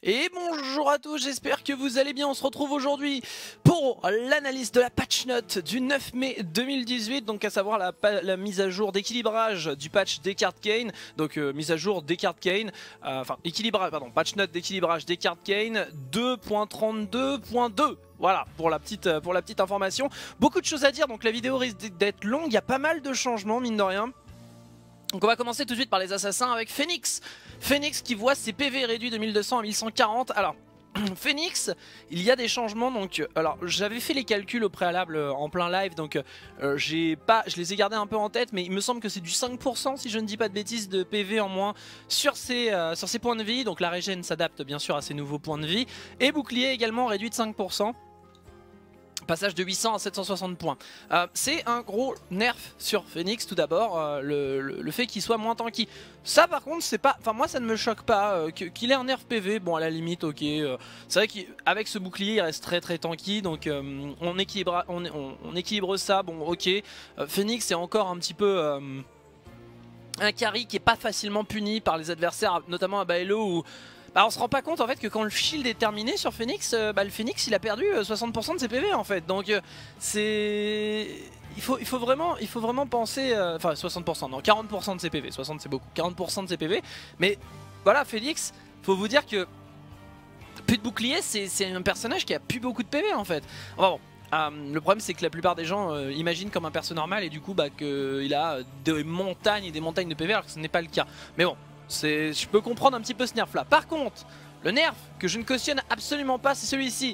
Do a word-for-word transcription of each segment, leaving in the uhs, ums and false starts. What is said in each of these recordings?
Et bonjour à tous, j'espère que vous allez bien. On se retrouve aujourd'hui pour l'analyse de la patch note du neuf mai deux mille dix-huit, donc à savoir la, la mise à jour d'équilibrage du patch Descartes Kane. Donc euh, mise à jour Descartes Kane, euh, enfin équilibrage, pardon, patch note d'équilibrage Descartes Kane deux point trente-deux point deux. Voilà, pour la, petite, pour la petite information. Beaucoup de choses à dire, donc la vidéo risque d'être longue, il y a pas mal de changements mine de rien. Donc on va commencer tout de suite par les assassins avec Phoenix. Phoenix qui voit ses P V réduits de mille deux cents à mille cent quarante. Alors, Phoenix, il y a des changements. Donc, alors j'avais fait les calculs au préalable euh, en plein live, donc euh, j'ai pas, je les ai gardés un peu en tête, mais il me semble que c'est du cinq pour cent si je ne dis pas de bêtises de P V en moins sur ces, euh, sur ces points de vie. Donc la régène s'adapte bien sûr à ces nouveaux points de vie. Et bouclier également réduit de cinq pour cent. Passage de huit cents à sept cent soixante points. Euh, c'est un gros nerf sur Phoenix tout d'abord, euh, le, le, le fait qu'il soit moins tanky. Ça par contre c'est pas, enfin moi ça ne me choque pas euh, qu'il ait un nerf P V, bon à la limite ok. Euh, c'est vrai qu'avec ce bouclier il reste très très tanky, donc euh, on, équilibre, on, on, on équilibre ça, bon ok. Euh, Phoenix est encore un petit peu... Euh, un carry qui est pas facilement puni par les adversaires, notamment à Baello où... Bah on se rend pas compte en fait que quand le shield est terminé sur Phoenix, euh, bah le Phoenix il a perdu soixante pour cent de ses P V en fait. Donc euh, c'est... Il faut, il, faut vraiment, il faut vraiment penser... Euh... Enfin soixante pour cent, non quarante pour cent de ses P V, soixante c'est beaucoup, quarante pour cent de ses P V. Mais voilà Phoenix, faut vous dire que plus de bouclier c'est un personnage qui a plus beaucoup de P V en fait. Enfin bon. Euh, le problème c'est que la plupart des gens euh, imaginent comme un perso normal et du coup bah qu'il a des montagnes et des montagnes de P V alors que ce n'est pas le cas. Mais bon. Je peux comprendre un petit peu ce nerf là. Par contre, le nerf que je ne cautionne absolument pas, c'est celui-ci.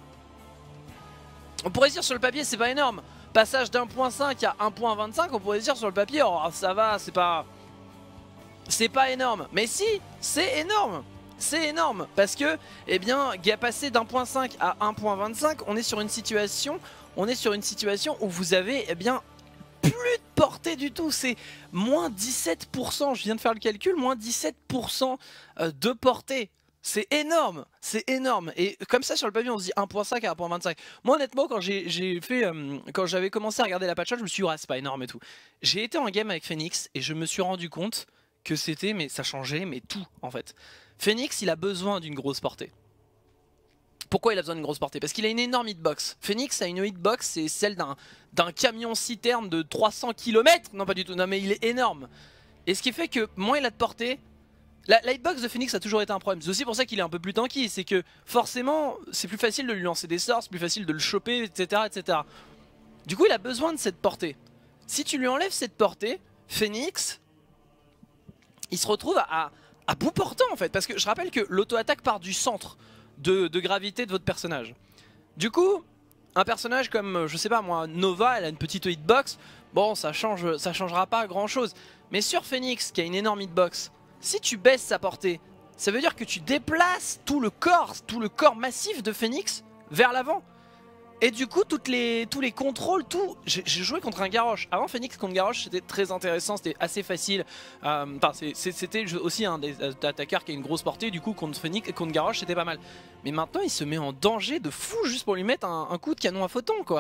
On pourrait dire sur le papier c'est pas énorme. Passage d'un point cinq à un point vingt-cinq, on pourrait dire sur le papier oh ça va, c'est pas... C'est pas énorme. Mais si, c'est énorme. C'est énorme parce que, eh bien, passer d'un point cinq à un point vingt-cinq, on est sur une situation, on est sur une situation où vous avez, eh bien, plus de portée du tout, c'est moins dix-sept pour cent, je viens de faire le calcul, moins dix-sept pour cent de portée. C'est énorme, c'est énorme. Et comme ça sur le papier on se dit un point cinq à un point vingt-cinq. Moi honnêtement quand j'ai fait, euh, quand j'avais commencé à regarder la patch, je me suis dit ouais, c'est pas énorme et tout. J'ai été en game avec Phoenix et je me suis rendu compte que c'était, mais ça changeait, mais tout en fait. Phoenix il a besoin d'une grosse portée. Pourquoi il a besoin d'une grosse portée? Parce qu'il a une énorme hitbox. Phoenix a une hitbox, c'est celle d'un camion citerne de trois cents kilomètres. Non pas du tout, non mais il est énorme. Et ce qui fait que moins il a de portée, la, la hitbox de Phoenix a toujours été un problème. C'est aussi pour ça qu'il est un peu plus tanky. C'est que forcément c'est plus facile de lui lancer des sorts, c'est plus facile de le choper, et cetera, et cetera. Du coup il a besoin de cette portée. Si tu lui enlèves cette portée, Phoenix, il se retrouve à, à, à bout portant en fait. Parce que je rappelle que l'auto-attaque part du centre De, de gravité de votre personnage. Du coup, un personnage comme, je sais pas moi, Nova, elle a une petite hitbox, bon ça change, ça changera pas grand chose. Mais sur Phoenix, qui a une énorme hitbox, si tu baisses sa portée, ça veut dire que tu déplaces tout le corps, tout le corps massif de Phoenix vers l'avant. Et du coup, toutes les, tous les contrôles, tout... J'ai joué contre un Garrosh. Avant Phoenix contre Garrosh, c'était très intéressant, c'était assez facile. Enfin, euh, c'était aussi un des attaqueurs qui a une grosse portée. Du coup, contre Phoenix et contre Garrosh, c'était pas mal. Mais maintenant, il se met en danger de fou juste pour lui mettre un, un coup de canon à photon, quoi.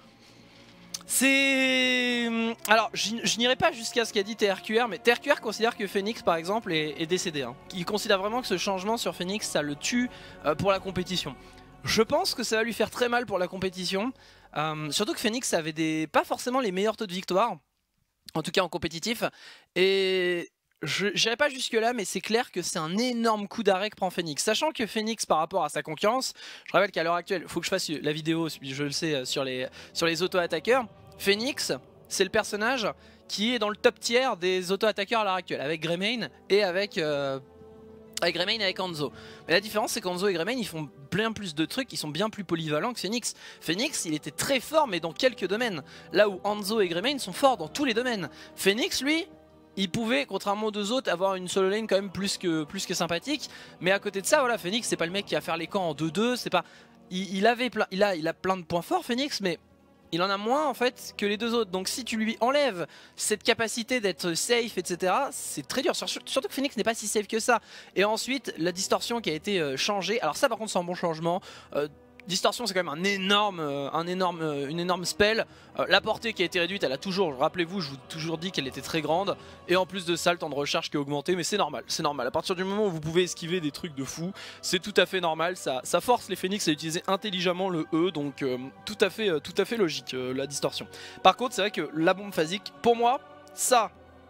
C'est... Alors, je n'irai pas jusqu'à ce qu'a dit T R Q R, mais T R Q R considère que Phoenix, par exemple, est, est décédé. Hein. Il considère vraiment que ce changement sur Phoenix, ça le tue euh, pour la compétition. Je pense que ça va lui faire très mal pour la compétition, euh, surtout que Phoenix avait des, pas forcément les meilleurs taux de victoire, en tout cas en compétitif, et je n'irai pas jusque là, mais c'est clair que c'est un énorme coup d'arrêt que prend Phoenix, sachant que Phoenix par rapport à sa concurrence, je rappelle qu'à l'heure actuelle, il faut que je fasse la vidéo, je le sais, sur les, sur les auto-attaqueurs, Phoenix c'est le personnage qui est dans le top tier des auto-attaqueurs à l'heure actuelle, avec Greymane et avec... Euh, Avec Greymane et avec Hanzo. Mais la différence c'est qu'Hanzo et Greymane ils font bien plus de trucs, ils sont bien plus polyvalents que Phoenix. Phoenix il était très fort mais dans quelques domaines. Là où Hanzo et Greymane sont forts dans tous les domaines. Phoenix lui, il pouvait contrairement aux deux autres avoir une solo lane quand même plus que, plus que sympathique. Mais à côté de ça voilà, Phoenix c'est pas le mec qui va faire les camps en deux deux. C'est pas... il, il, avait plein, il, a, il a plein de points forts Phoenix mais... il en a moins en fait que les deux autres. Donc si tu lui enlèves cette capacité d'être safe, et cetera, c'est très dur. Surtout que Phoenix n'est pas si safe que ça. Et ensuite, la distorsion qui a été euh, changée. Alors ça par contre c'est un bon changement. Euh, Distorsion c'est quand même un énorme, euh, un énorme, euh, une énorme spell. Euh, la portée qui a été réduite, elle a toujours, rappelez-vous, je vous ai toujours dit qu'elle était très grande. Et en plus de ça, le temps de recharge qui est augmenté, mais c'est normal, c'est normal. À partir du moment où vous pouvez esquiver des trucs de fou, c'est tout à fait normal. Ça, ça force les Phoenix à utiliser intelligemment le E, donc euh, tout à fait, euh, tout à fait logique euh, la distorsion. Par contre, c'est vrai que la bombe phasique, pour moi, ça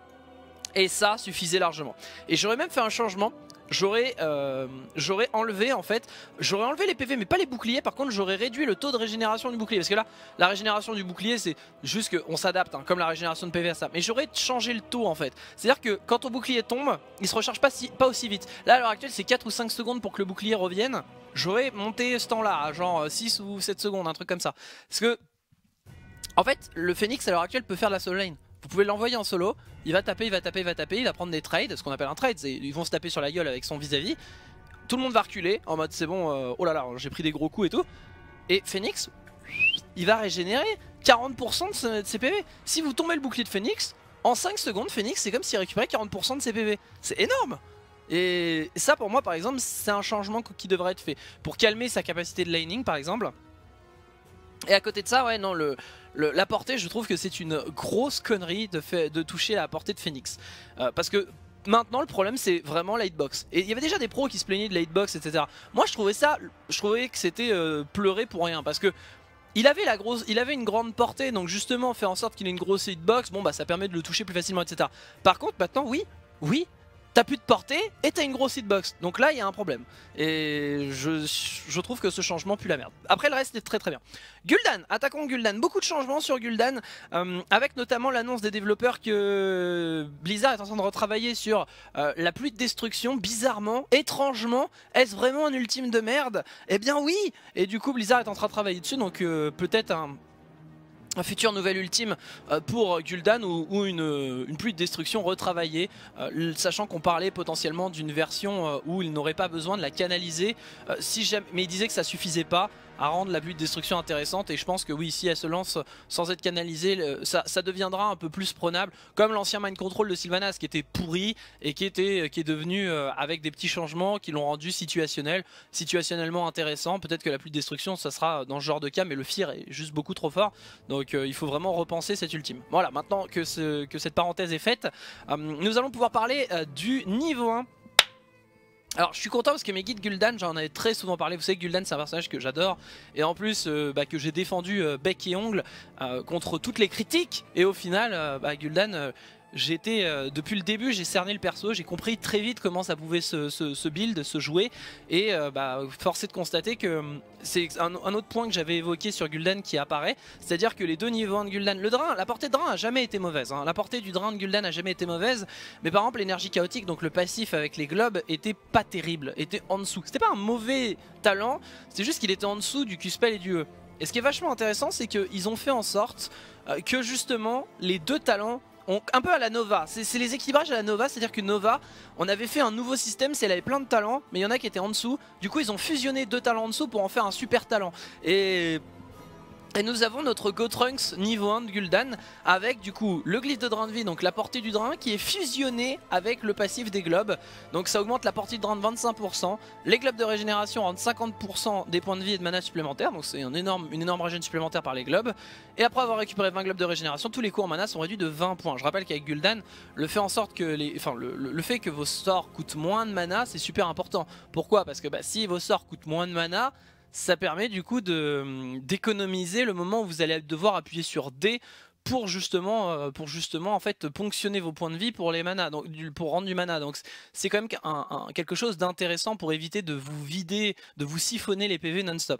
et ça suffisait largement. Et j'aurais même fait un changement. J'aurais euh, j'aurais enlevé en fait, j'aurais enlevé les P V mais pas les boucliers. Par contre j'aurais réduit le taux de régénération du bouclier. Parce que là la régénération du bouclier c'est juste qu'on s'adapte hein, comme la régénération de P V à ça. Mais j'aurais changé le taux en fait. C'est à dire que quand ton bouclier tombe il se recharge pas, si, pas aussi vite. Là à l'heure actuelle c'est quatre ou cinq secondes pour que le bouclier revienne. J'aurais monté ce temps là genre six ou sept secondes, un truc comme ça. Parce que en fait le Phoenix à l'heure actuelle peut faire de la solo lane. Vous pouvez l'envoyer en solo, il va taper, il va taper, il va taper, il va prendre des trades, ce qu'on appelle un trade, ils vont se taper sur la gueule avec son vis-à-vis. Tout le monde va reculer en mode c'est bon, euh, oh là là, j'ai pris des gros coups et tout. Et Phoenix, il va régénérer quarante pour cent de ses P V. Si vous tombez le bouclier de Phoenix, en cinq secondes, Phoenix c'est comme s'il récupérait quarante pour cent de ses P V. C'est énorme. Et ça pour moi par exemple, c'est un changement qui devrait être fait. Pour calmer sa capacité de laning par exemple. Et à côté de ça, ouais non, le... Le, la portée, je trouve que c'est une grosse connerie de, fait, de toucher à la portée de Phoenix. Euh, parce que maintenant, le problème, c'est vraiment la hitbox. Et il y avait déjà des pros qui se plaignaient de la hitbox, et cetera. Moi, je trouvais ça, je trouvais que c'était euh, pleurer pour rien. Parce que il avait, la grosse, il avait une grande portée, donc justement, faire en sorte qu'il ait une grosse hitbox, bon, bah ça permet de le toucher plus facilement, et cetera. Par contre, maintenant, oui, oui. T'as plus de portée et t'as une grosse hitbox. Donc là il y a un problème. Et je, je trouve que ce changement pue la merde. Après le reste est très très bien. Gul'dan, attaquons Gul'dan. Beaucoup de changements sur Gul'dan. Euh, avec notamment l'annonce des développeurs que Blizzard est en train de retravailler sur euh, la pluie de destruction. Bizarrement, étrangement, est-ce vraiment un ultime de merde? Eh bien oui. Et du coup Blizzard est en train de travailler dessus. Donc euh, peut-être un... un futur nouvel ultime pour Gul'dan ou, ou une, une pluie de destruction retravaillée, euh, sachant qu'on parlait potentiellement d'une version où il n'aurait pas besoin de la canaliser, euh, si jamais, mais il disait que ça suffisait pas à rendre la pluie de destruction intéressante, et je pense que oui, si elle se lance sans être canalisée, ça, ça deviendra un peu plus prenable, comme l'ancien mind control de Sylvanas qui était pourri et qui, était, qui est devenu euh, avec des petits changements qui l'ont rendu situationnel, situationnellement intéressant. Peut-être que la pluie de destruction ça sera dans ce genre de cas, mais le fear est juste beaucoup trop fort, donc euh, il faut vraiment repenser cette ultime. Voilà, maintenant que, ce, que cette parenthèse est faite, euh, nous allons pouvoir parler euh, du niveau un. Alors je suis content parce que mes guides Gul'dan, j'en avais très souvent parlé. Vous savez que Gul'dan c'est un personnage que j'adore, et en plus euh, bah, que j'ai défendu euh, bec et ongle euh, contre toutes les critiques. Et au final euh, bah, Gul'dan, euh, j'étais euh, depuis le début j'ai cerné le perso, j'ai compris très vite comment ça pouvait se, se, se build, se jouer. Et euh, bah, force est de constater que c'est un, un autre point que j'avais évoqué sur Gul'dan qui apparaît, c'est à dire que les deux niveaux un de Gul'dan, le drain, la portée de drain a jamais été mauvaise, hein. La portée du drain de Gul'dan a jamais été mauvaise, mais par exemple l'énergie chaotique, donc le passif avec les globes, était pas terrible, était en dessous. C'était pas un mauvais talent, c'est juste qu'il était en dessous du Q-spell et du E. Et ce qui est vachement intéressant, c'est qu'ils ont fait en sorte euh, que justement les deux talents, on, un peu à la Nova, c'est les équilibrages à la Nova, c'est à dire que Nova, on avait fait un nouveau système, c'est elle avait plein de talents, mais il y en a qui étaient en dessous, du coup ils ont fusionné deux talents en dessous pour en faire un super talent. Et... Et nous avons notre Gotrunks niveau un de Gul'dan avec du coup le glyphe de drain de vie, donc la portée du drain qui est fusionné avec le passif des globes. Donc ça augmente la portée de drain de vingt-cinq pour cent. Les globes de régénération rendent cinquante pour cent des points de vie et de mana supplémentaires, donc c'est un énorme, une énorme régène supplémentaire par les globes. Et après avoir récupéré vingt globes de régénération, tous les coups en mana sont réduits de vingt points. Je rappelle qu'avec Gul'dan, le fait en sorte que les, enfin le, le, le fait que vos sorts coûtent moins de mana, c'est super important. Pourquoi? Parce que bah, si vos sorts coûtent moins de mana, ça permet du coup d'économiser le moment où vous allez devoir appuyer sur D pour justement, euh, pour justement en fait ponctionner vos points de vie pour les manas, donc pour rendre du mana. Donc c'est quand même un, un, quelque chose d'intéressant pour éviter de vous vider, de vous siphonner les P V non-stop.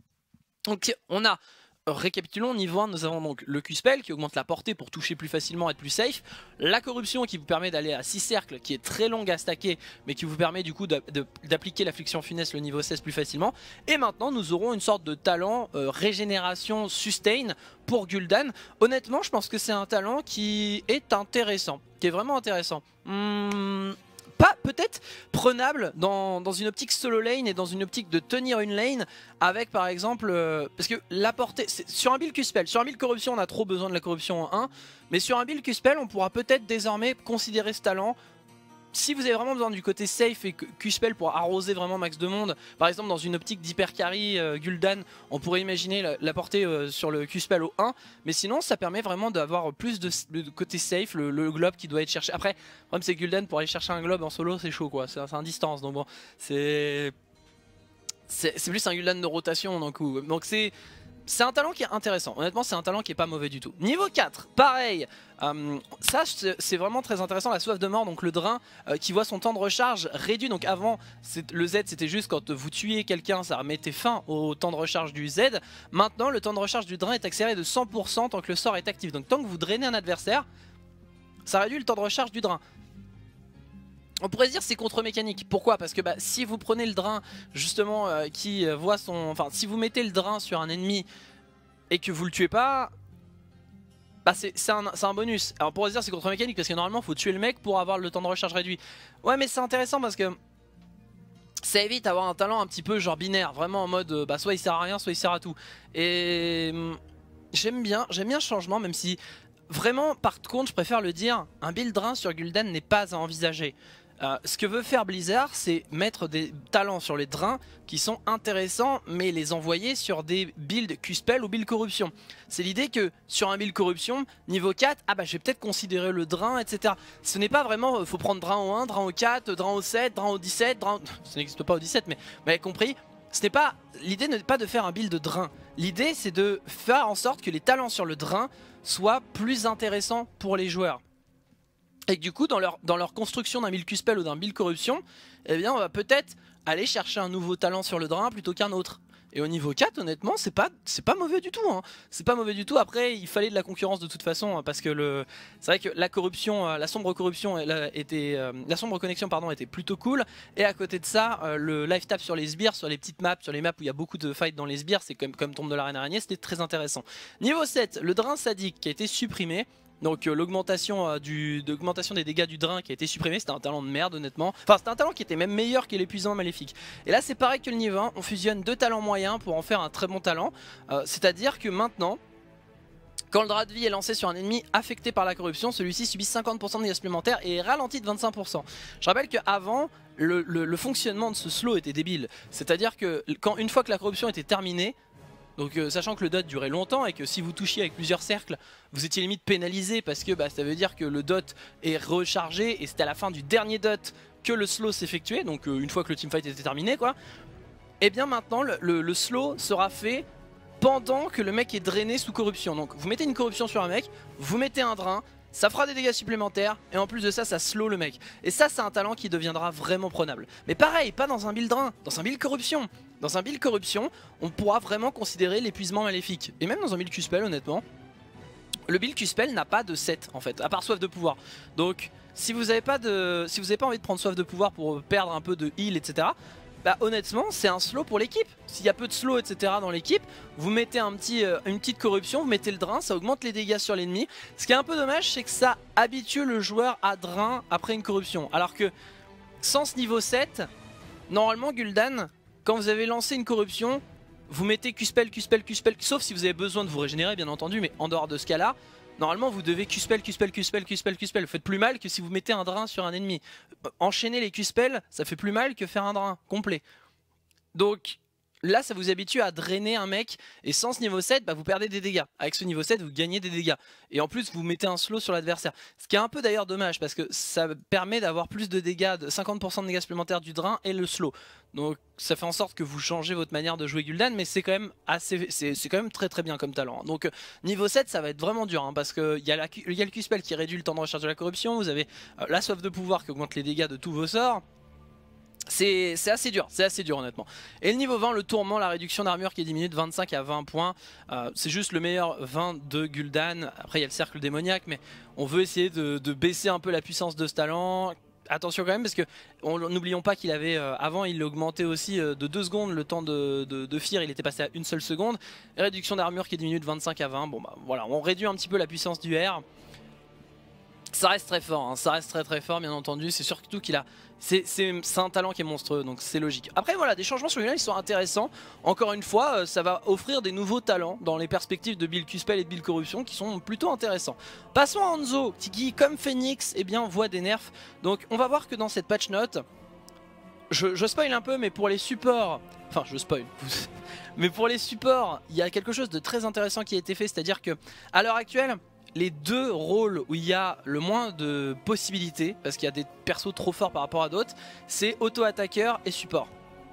Donc on a, récapitulons, niveau un, nous avons donc le Q-spell qui augmente la portée pour toucher plus facilement, être plus safe. La corruption qui vous permet d'aller à six cercles, qui est très longue à stacker, mais qui vous permet du coup d'appliquer l'affliction funeste le niveau seize plus facilement. Et maintenant nous aurons une sorte de talent euh, régénération sustain pour Gul'dan. Honnêtement je pense que c'est un talent qui est intéressant, qui est vraiment intéressant. Hum... Pas peut-être prenable dans, dans une optique solo lane et dans une optique de tenir une lane avec par exemple, euh, parce que la portée, sur un build Q-spell, sur un build corruption on a trop besoin de la corruption en un, mais sur un build Q-spell on pourra peut-être désormais considérer ce talent si vous avez vraiment besoin du côté safe et Q-Spell pour arroser vraiment max de monde, par exemple dans une optique d'hyper carry euh, Gul'dan, on pourrait imaginer la, la porter euh, sur le Q-Spell au un, mais sinon ça permet vraiment d'avoir plus de, de côté safe, le, le globe qui doit être cherché. Après, le problème c'est que Gul'dan pour aller chercher un globe en solo c'est chaud quoi, c'est un distance, donc bon, c'est c'est plus un Gul'dan de rotation donc, donc c'est... C'est un talent qui est intéressant, honnêtement c'est un talent qui est pas mauvais du tout. Niveau quatre, pareil, euh, ça c'est vraiment très intéressant, la soif de mort, donc le drain euh, qui voit son temps de recharge réduit. Donc avant le Z c'était juste quand vous tuiez quelqu'un ça mettait fin au temps de recharge du Z. Maintenant le temps de recharge du drain est accéléré de cent pour cent tant que le sort est actif. Donc tant que vous drainez un adversaire, ça réduit le temps de recharge du drain. On pourrait se dire c'est contre-mécanique. Pourquoi? Parce que bah, si vous prenez le drain justement euh, qui euh, voit son... Enfin si vous mettez le drain sur un ennemi et que vous le tuez pas, bah c'est un, un bonus. Alors on pourrait se dire c'est contre-mécanique parce que normalement il faut tuer le mec pour avoir le temps de recharge réduit. Ouais mais c'est intéressant parce que ça évite d'avoir un talent un petit peu genre binaire. Vraiment en mode bah, soit il sert à rien soit il sert à tout. Et hum, j'aime bien, j'aime bien le changement même si vraiment par contre je préfère le dire, un build drain sur Gul'dan n'est pas à envisager. Euh, ce que veut faire Blizzard, c'est mettre des talents sur les drains qui sont intéressants, mais les envoyer sur des builds Q-Spell ou build corruption. C'est l'idée que sur un build corruption, niveau quatre, ah bah je vais peut-être considérer le drain, et cetera. Ce n'est pas vraiment, il faut prendre drain au un, drain au quatre, drain au sept, drain au dix-sept, drain... ça n'existe pas au dix-sept, mais vous m'avez compris. Ce n'est pas, l'idée n'est pas de faire un build drain. L'idée c'est de faire en sorte que les talents sur le drain soient plus intéressants pour les joueurs. Et que du coup dans leur, dans leur construction d'un build Q-Spell ou d'un build corruption, eh bien on va peut-être aller chercher un nouveau talent sur le drain plutôt qu'un autre. Et au niveau quatre honnêtement c'est pas, c'est pas mauvais du tout hein. C'est pas mauvais du tout. Après il fallait de la concurrence de toute façon hein, parce que le c'est vrai que la corruption, euh, la sombre corruption elle, était, euh, la sombre connexion pardon était plutôt cool. Et à côté de ça euh, le live tap sur les sbires, sur les petites maps, sur les maps où il y a beaucoup de fights dans les sbires, c'est comme, comme tombe de l'arène araignée, c'était très intéressant. Niveau sept, le drain sadique qui a été supprimé. Donc euh, l'augmentation euh, des dégâts du drain qui a été supprimé, c'était un talent de merde honnêtement. Enfin c'était un talent qui était même meilleur que l'épuisement maléfique. Et là c'est pareil que le niveau un, on fusionne deux talents moyens pour en faire un très bon talent. Euh, C'est à dire que maintenant, quand le drap de vie est lancé sur un ennemi affecté par la corruption, celui-ci subit cinquante pour cent de dégâts supplémentaires et est ralenti de vingt-cinq pour cent. Je rappelle qu'avant, le, le, le fonctionnement de ce slow était débile. C'est à dire que quand, une fois que la corruption était terminée, donc euh, sachant que le dot durait longtemps et que si vous touchiez avec plusieurs cercles, vous étiez limite pénalisé parce que bah, ça veut dire que le dot est rechargé et c'était à la fin du dernier dot que le slow s'effectuait, donc euh, une fois que le teamfight était terminé quoi. Et bien maintenant le, le, le slow sera fait pendant que le mec est drainé sous corruption. Donc vous mettez une corruption sur un mec, vous mettez un drain, ça fera des dégâts supplémentaires et en plus de ça, ça slow le mec. Et ça, c'est un talent qui deviendra vraiment prenable. Mais pareil, pas dans un build drain, dans un build corruption. Dans un build corruption, on pourra vraiment considérer l'épuisement maléfique. Et même dans un build Q-Spell, honnêtement, le build Q-Spell n'a pas de set en fait, à part soif de pouvoir. Donc si vous n'avez pas, de... si vous n'avez pas envie de prendre soif de pouvoir pour perdre un peu de heal, et cetera, bah honnêtement c'est un slow pour l'équipe. S'il y a peu de slow etc dans l'équipe, vous mettez un petit, euh, une petite corruption, vous mettez le drain, ça augmente les dégâts sur l'ennemi. Ce qui est un peu dommage c'est que ça habitue le joueur à drain après une corruption. Alors que sans ce niveau sept, normalement Gul'dan, quand vous avez lancé une corruption, vous mettez Q-Spell, Q-Spell, Q-Spell, sauf si vous avez besoin de vous régénérer bien entendu, mais en dehors de ce cas là, normalement vous devez Q-Spell, Q-Spell, Q-Spell, Q-Spell, Q-Spell. Vous faites plus mal que si vous mettez un drain sur un ennemi. Enchaîner les Q-Spell, ça fait plus mal que faire un drain complet. Donc là ça vous habitue à drainer un mec et sans ce niveau sept bah, vous perdez des dégâts. Avec ce niveau sept vous gagnez des dégâts. Et en plus vous mettez un slow sur l'adversaire. Ce qui est un peu d'ailleurs dommage parce que ça permet d'avoir plus de dégâts, de cinquante pour cent de dégâts supplémentaires du drain et le slow. Donc ça fait en sorte que vous changez votre manière de jouer Gul'dan, mais c'est quand même assez, c'est quand même très très bien comme talent. Donc niveau sept ça va être vraiment dur hein, parce qu'il y, y a le Q-Spell qui réduit le temps de recharge de la corruption, vous avez euh, la soif de pouvoir qui augmente les dégâts de tous vos sorts. C'est assez dur, c'est assez dur honnêtement. Et le niveau vingt, le tourment, la réduction d'armure qui diminue de vingt-cinq à vingt points. euh, C'est juste le meilleur vingt de Gul'dan. Après il y a le cercle démoniaque, mais on veut essayer de, de baisser un peu la puissance de ce talent. Attention quand même parce que n'oublions pas qu'il avait euh, avant il augmenté aussi euh, de deux secondes le temps de, de, de fear, il était passé à une seule seconde. Et réduction d'armure qui diminue de vingt-cinq à vingt. Bon bah voilà, on réduit un petit peu la puissance du R. Ça reste très fort, hein. Ça reste très très fort bien entendu, c'est surtout qu'il a... C'est un talent qui est monstrueux, donc c'est logique. Après voilà, des changements sur lui là, ils sont intéressants. Encore une fois, euh, ça va offrir des nouveaux talents dans les perspectives de Bill Cuspel et de Bill Corruption qui sont plutôt intéressants. Passons à Hanzo, qui comme Phoenix, eh bien, voit des nerfs. Donc on va voir que dans cette patch note, je, je spoil un peu, mais pour les supports... Enfin, je spoil. Mais pour les supports, il y a quelque chose de très intéressant qui a été fait, c'est-à-dire que à l'heure actuelle... Les deux rôles où il y a le moins de possibilités, parce qu'il y a des persos trop forts par rapport à d'autres, c'est auto-attaqueur et support.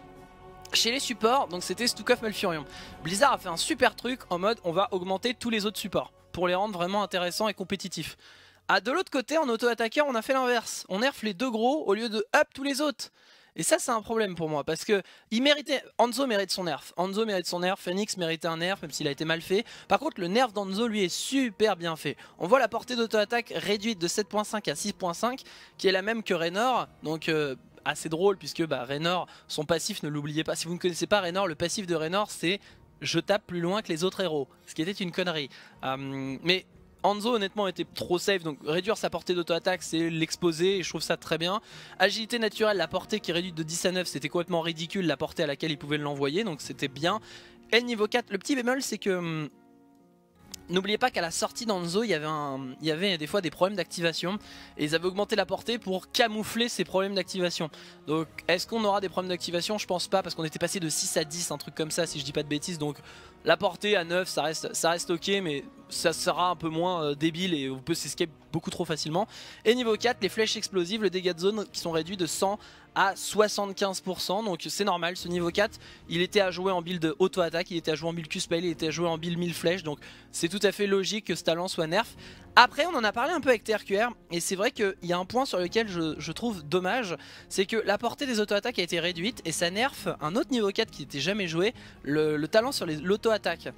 Chez les supports, donc c'était Stukov Malfurion. Blizzard a fait un super truc en mode on va augmenter tous les autres supports pour les rendre vraiment intéressants et compétitifs. Ah, de l'autre côté, en auto-attaqueur, on a fait l'inverse. On nerf les deux gros au lieu de up tous les autres. Et ça c'est un problème pour moi parce que il méritait, Hanzo mérite son nerf, Hanzo mérite son nerf, Phoenix méritait un nerf même s'il a été mal fait. Par contre le nerf d'Hanzo lui est super bien fait. On voit la portée d'auto-attaque réduite de sept point cinq à six point cinq qui est la même que Raynor. Donc euh, assez drôle puisque bah, Raynor, son passif, ne l'oubliez pas, si vous ne connaissez pas Raynor, le passif de Raynor c'est je tape plus loin que les autres héros, ce qui était une connerie. Euh, mais Hanzo honnêtement était trop safe, donc réduire sa portée d'auto-attaque c'est l'exposer et je trouve ça très bien. Agilité naturelle, la portée qui est réduite de dix à neuf, c'était complètement ridicule la portée à laquelle il pouvait l'envoyer, donc c'était bien. Et le niveau quatre, le petit bémol c'est que hum, n'oubliez pas qu'à la sortie d'Hanzo il y avait un, il y avait des fois des problèmes d'activation et ils avaient augmenté la portée pour camoufler ces problèmes d'activation. Donc est-ce qu'on aura des problèmes d'activation? Je pense pas parce qu'on était passé de six à dix, un truc comme ça si je dis pas de bêtises, donc la portée à neuf ça reste, ça reste ok mais ça sera un peu moins euh, débile et on peut s'escape beaucoup trop facilement. Et niveau quatre, les flèches explosives, le dégât de zone qui sont réduits de cent à soixante-quinze pour cent, donc c'est normal. Ce niveau quatre il était à jouer en build auto-attaque, il était à jouer en build Q-Spell, il était à jouer en build mille flèches, donc c'est tout à fait logique que ce talent soit nerf. Après on en a parlé un peu avec T R Q R et c'est vrai qu'il y a un point sur lequel je, je trouve dommage, c'est que la portée des auto-attaques a été réduite et ça nerf un autre niveau quatre qui n'était jamais joué, le, le talent sur l'auto-attaque.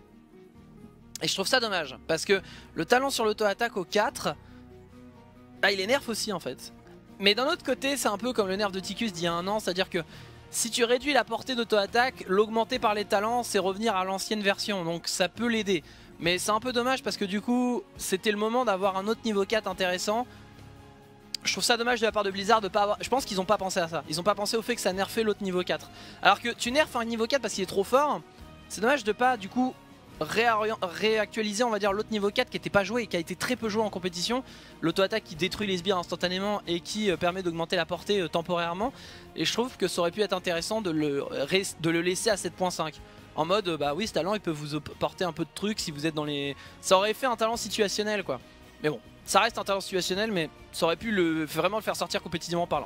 Et je trouve ça dommage parce que le talent sur l'auto-attaque au quatre, bah, il est nerf aussi en fait. Mais d'un autre côté c'est un peu comme le nerf de Ticus d'il y a un an, c'est à dire que si tu réduis la portée d'auto-attaque, l'augmenter par les talents c'est revenir à l'ancienne version, donc ça peut l'aider. Mais c'est un peu dommage parce que du coup c'était le moment d'avoir un autre niveau quatre intéressant. Je trouve ça dommage de la part de Blizzard de pas avoir... Je pense qu'ils n'ont pas pensé à ça, ils n'ont pas pensé au fait que ça nerfait l'autre niveau quatre. Alors que tu nerfes un niveau quatre parce qu'il est trop fort, c'est dommage de pas du coup réactualiser on va dire l'autre niveau quatre qui n'était pas joué et qui a été très peu joué en compétition. L'auto-attaque qui détruit les sbires instantanément et qui euh, permet d'augmenter la portée euh, temporairement. Et je trouve que ça aurait pu être intéressant de le, de le laisser à sept point cinq. En mode euh, bah oui ce talent il peut vous porter un peu de trucs si vous êtes dans les... Ça aurait fait un talent situationnel quoi. Mais bon, ça reste un talent situationnel mais ça aurait pu le, vraiment le faire sortir compétitivement parlant.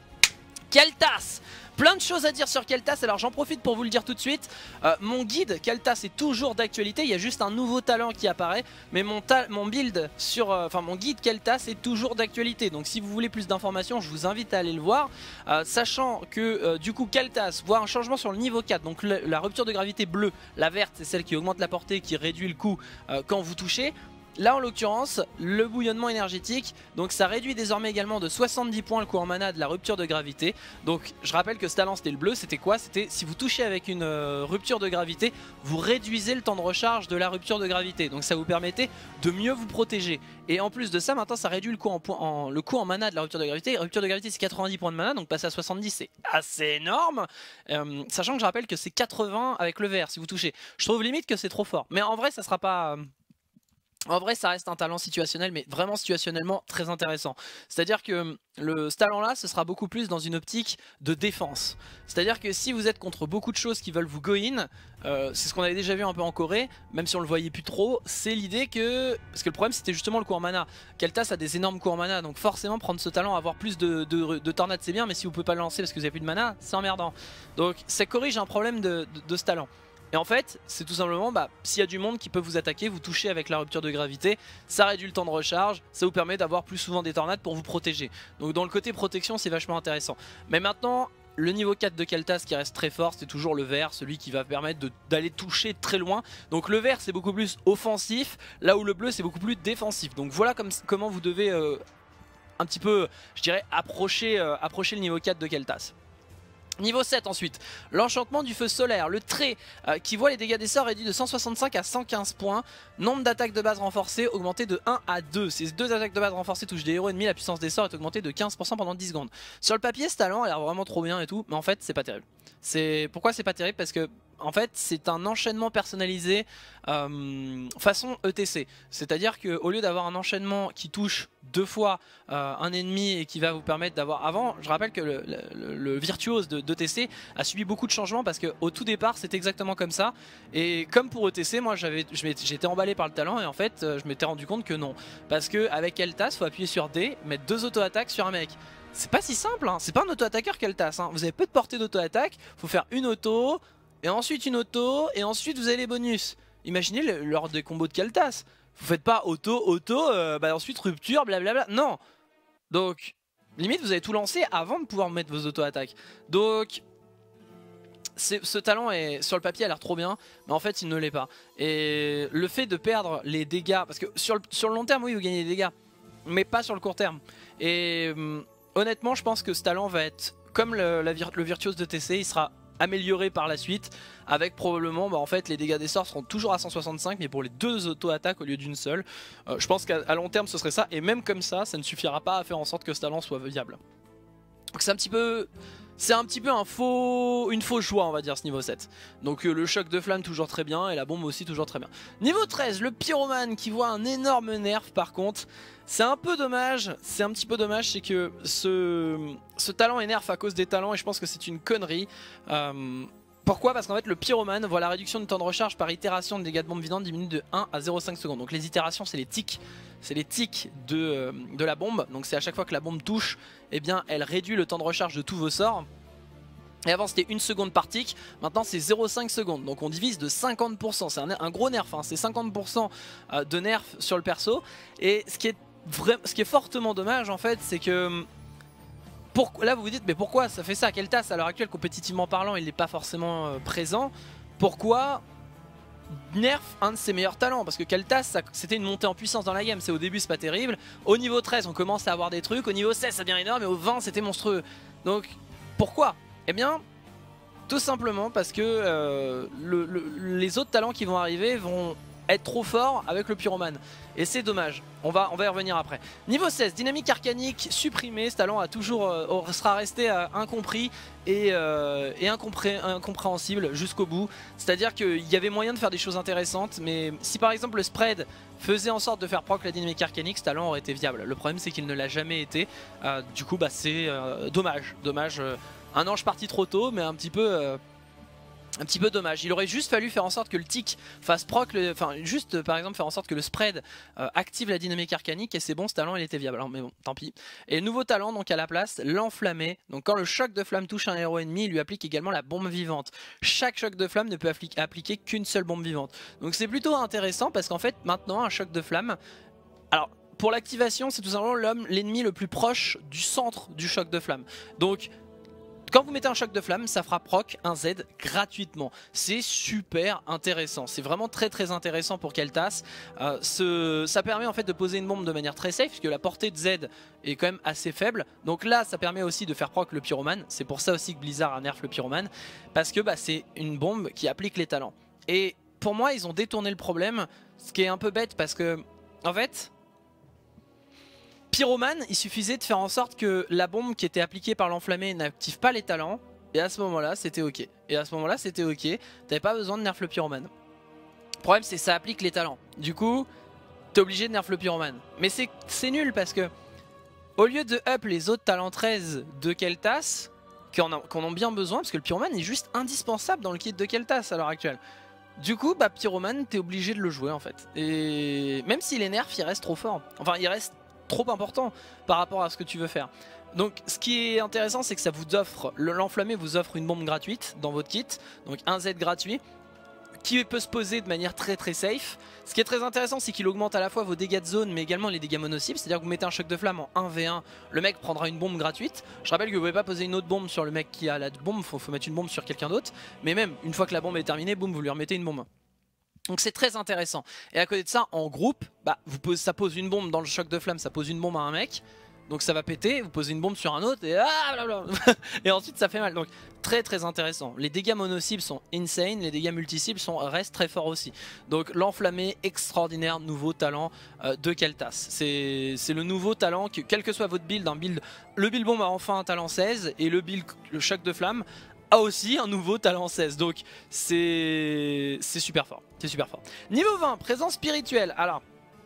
Keltas! Plein de choses à dire sur Keltas, alors j'en profite pour vous le dire tout de suite. Euh, mon guide Keltas est toujours d'actualité, il y a juste un nouveau talent qui apparaît, mais mon, mon build sur, euh, enfin mon guide Keltas est toujours d'actualité. Donc si vous voulez plus d'informations, je vous invite à aller le voir. Euh, sachant que euh, du coup Keltas voit un changement sur le niveau quatre, donc le, la rupture de gravité bleue, la verte c'est celle qui augmente la portée, qui réduit le coup euh, quand vous touchez. Là en l'occurrence le bouillonnement énergétique, donc ça réduit désormais également de soixante-dix points le coût en mana de la rupture de gravité. Donc je rappelle que ce talent c'était le bleu, c'était quoi? C'était si vous touchez avec une euh, rupture de gravité, vous réduisez le temps de recharge de la rupture de gravité. Donc ça vous permettait de mieux vous protéger. Et en plus de ça maintenant ça réduit le coût en, en, le coût en mana de la rupture de gravité. La rupture de gravité c'est quatre-vingt-dix points de mana, donc passer à soixante-dix c'est assez énorme. euh, Sachant que je rappelle que c'est quatre-vingts avec le vert si vous touchez. Je trouve limite que c'est trop fort, mais en vrai ça sera pas... Euh, En vrai ça reste un talent situationnel mais vraiment situationnellement très intéressant. C'est à dire que le, ce talent là ce sera beaucoup plus dans une optique de défense. C'est à dire que si vous êtes contre beaucoup de choses qui veulent vous go in, euh, c'est ce qu'on avait déjà vu un peu en Corée, même si on le voyait plus trop, c'est l'idée que... Parce que le problème c'était justement le coût en mana. Keltas a des énormes coûts en mana, donc forcément prendre ce talent, avoir plus de, de, de tornades c'est bien, mais si vous pouvez pas le lancer parce que vous avez plus de mana, c'est emmerdant. Donc ça corrige un problème de, de, de ce talent. Et en fait, c'est tout simplement, bah, s'il y a du monde qui peut vous attaquer, vous touchez avec la rupture de gravité, ça réduit le temps de recharge, ça vous permet d'avoir plus souvent des tornades pour vous protéger. Donc dans le côté protection, c'est vachement intéressant. Mais maintenant, le niveau quatre de Keltas qui reste très fort, c'est toujours le vert, celui qui va permettre d'aller toucher très loin. Donc le vert, c'est beaucoup plus offensif, là où le bleu, c'est beaucoup plus défensif. Donc voilà comme, comment vous devez euh, un petit peu, je dirais, approcher, euh, approcher le niveau quatre de Keltas. Niveau sept ensuite, l'enchantement du feu solaire, le trait euh, qui voit les dégâts des sorts réduits de cent soixante-cinq à cent quinze points, nombre d'attaques de base renforcées augmenté de un à deux. Ces deux attaques de base renforcées touchent des héros ennemis, la puissance des sorts est augmentée de quinze pour cent pendant dix secondes. Sur le papier ce talent a l'air vraiment trop bien et tout, mais en fait c'est pas terrible. Pourquoi c'est pas terrible? Parce que en fait c'est un enchaînement personnalisé euh, façon E T C. C'est à dire qu'au lieu d'avoir un enchaînement qui touche deux fois euh, un ennemi et qui va vous permettre d'avoir... Avant je rappelle que le, le, le virtuose de d'E T C a subi beaucoup de changements parce qu'au tout départ c'était exactement comme ça. Et comme pour E T C moi j'étais emballé par le talent et en fait je m'étais rendu compte que non. Parce qu'avec Keltas faut appuyer sur D, mettre deux auto-attaques sur un mec. C'est pas si simple, hein. C'est pas un auto-attaqueur Keltas, hein. Vous avez peu de portée d'auto-attaque, faut faire une auto... Et ensuite une auto, et ensuite vous avez les bonus. Imaginez le, lors des combos de Keltas. Vous faites pas auto, auto, euh, bah ensuite rupture, blablabla. Non. Donc, limite vous avez tout lancé avant de pouvoir mettre vos auto-attaques. Donc, ce talent est, sur le papier a l'air trop bien, mais en fait il ne l'est pas. Et le fait de perdre les dégâts, parce que sur le, sur le long terme oui vous gagnez des dégâts, mais pas sur le court terme. Et hum, honnêtement je pense que ce talent va être comme le, la, le virtuose de T C, il sera amélioré par la suite avec probablement bah en fait les dégâts des sorts seront toujours à cent soixante-cinq mais pour les deux auto-attaques au lieu d'une seule. euh, je pense qu'à long terme ce serait ça, et même comme ça ça ne suffira pas à faire en sorte que ce talent soit viable. Donc c'est un petit peu c'est un petit peu un faux une fausse joie on va dire ce niveau sept. Donc euh, le choc de flamme toujours très bien et la bombe aussi toujours très bien. Niveau treize, le pyromane qui voit un énorme nerf par contre. C'est un peu dommage, c'est un petit peu dommage, c'est que ce, ce talent est nerf à cause des talents et je pense que c'est une connerie. Euh, pourquoi? Parce qu'en fait le pyromane voit la réduction du temps de recharge par itération de dégâts de bombe vivante diminue de un à zéro virgule cinq secondes. Donc les itérations c'est les tics, c'est les tics de, euh, de la bombe. Donc c'est à chaque fois que la bombe touche, eh bien elle réduit le temps de recharge de tous vos sorts. Et avant c'était une seconde par tic, maintenant c'est zéro virgule cinq secondes, donc on divise de cinquante pour cent, c'est un, un gros nerf, hein. C'est cinquante pour cent de nerf sur le perso. Et ce qui est, vrai, ce qui est fortement dommage en fait, c'est que... Pour, là vous vous dites mais pourquoi ça fait ça? Keltas à l'heure actuelle compétitivement parlant il n'est pas forcément euh, présent. Pourquoi nerf un de ses meilleurs talents? Parce que Keltas c'était une montée en puissance dans la game, c'est au début c'est pas terrible. Au niveau treize on commence à avoir des trucs, au niveau seize ça devient énorme et au vingt c'était monstrueux. Donc pourquoi? Eh bien, tout simplement parce que euh, le, le, les autres talents qui vont arriver vont être trop forts avec le pyromane. Et c'est dommage, on va, on va y revenir après. Niveau seize, dynamique arcanique supprimée. Ce talent a toujours, euh, sera resté euh, incompris et, euh, et incompré incompréhensible jusqu'au bout. C'est-à-dire qu'il y avait moyen de faire des choses intéressantes, mais si par exemple le spread faisait en sorte de faire proc la dynamique arcanique, ce talent aurait été viable. Le problème c'est qu'il ne l'a jamais été. Euh, du coup, bah, c'est euh, dommage. dommage euh, Un ange parti trop tôt, mais un petit peu... Euh, Un petit peu dommage. Il aurait juste fallu faire en sorte que le tic fasse proc, le, enfin juste par exemple faire en sorte que le spread euh, active la dynamique arcanique et c'est bon, ce talent il était viable. Alors, mais bon, tant pis. Et nouveau talent donc à la place, l'enflammé. Donc quand le choc de flamme touche un héros ennemi, il lui applique également la bombe vivante. Chaque choc de flamme ne peut appliquer, appliquer qu'une seule bombe vivante. Donc c'est plutôt intéressant parce qu'en fait maintenant un choc de flamme... Alors pour l'activation c'est tout simplement l'homme, l'ennemi le plus proche du centre du choc de flamme. Donc... Quand vous mettez un choc de flamme, ça fera proc un Z gratuitement. C'est super intéressant. C'est vraiment très très intéressant pour Keltas. Euh, ce, ça permet en fait de poser une bombe de manière très safe, puisque la portée de Z est quand même assez faible. Donc là, ça permet aussi de faire proc le pyromane. C'est pour ça aussi que Blizzard a nerf le pyromane, parce que bah, c'est une bombe qui applique les talents. Et pour moi, ils ont détourné le problème, ce qui est un peu bête, parce que en fait... Pyromane, il suffisait de faire en sorte que la bombe qui était appliquée par l'enflammé n'active pas les talents. Et à ce moment-là, c'était ok. Et à ce moment-là, c'était ok. T'avais pas besoin de nerf le pyromane. Le problème, c'est que ça applique les talents. Du coup, t'es obligé de nerf le pyromane. Mais c'est nul parce que, au lieu de up les autres talents treize de Keltas, qu'on a, qu'on a bien besoin, parce que le pyromane est juste indispensable dans le kit de Keltas à l'heure actuelle. Du coup, bah, pyromane, t'es obligé de le jouer en fait. Et même s'il est nerf, il reste trop fort. Enfin, il reste trop important par rapport à ce que tu veux faire. Donc ce qui est intéressant c'est que ça vous offre, l'enflammé vous offre une bombe gratuite dans votre kit, donc un Z gratuit qui peut se poser de manière très très safe. Ce qui est très intéressant c'est qu'il augmente à la fois vos dégâts de zone mais également les dégâts mono-cibles, c'est à dire que vous mettez un choc de flamme en un v un, le mec prendra une bombe gratuite. Je rappelle que vous pouvez pas poser une autre bombe sur le mec qui a la bombe, faut, faut mettre une bombe sur quelqu'un d'autre, mais même une fois que la bombe est terminée, boum, vous lui remettez une bombe. Donc c'est très intéressant. Et à côté de ça, en groupe, bah, vous posez, ça pose une bombe dans le choc de flamme, ça pose une bombe à un mec. donc ça va péter, vous posez une bombe sur un autre et, ah, blablabla. Et ensuite ça fait mal. Donc très très intéressant. Les dégâts mono-cibles sont insane, les dégâts multi-cibles sont, restent très forts aussi. Donc l'enflammé, extraordinaire nouveau talent euh, de Keltas. C'est le nouveau talent que, quel que soit votre build, un build, le build bomb a enfin un talent seize et le build, le choc de flamme, a aussi un nouveau talent seize. Donc c'est super fort. C'est super fort. Niveau vingt, présence spirituelle. Alors,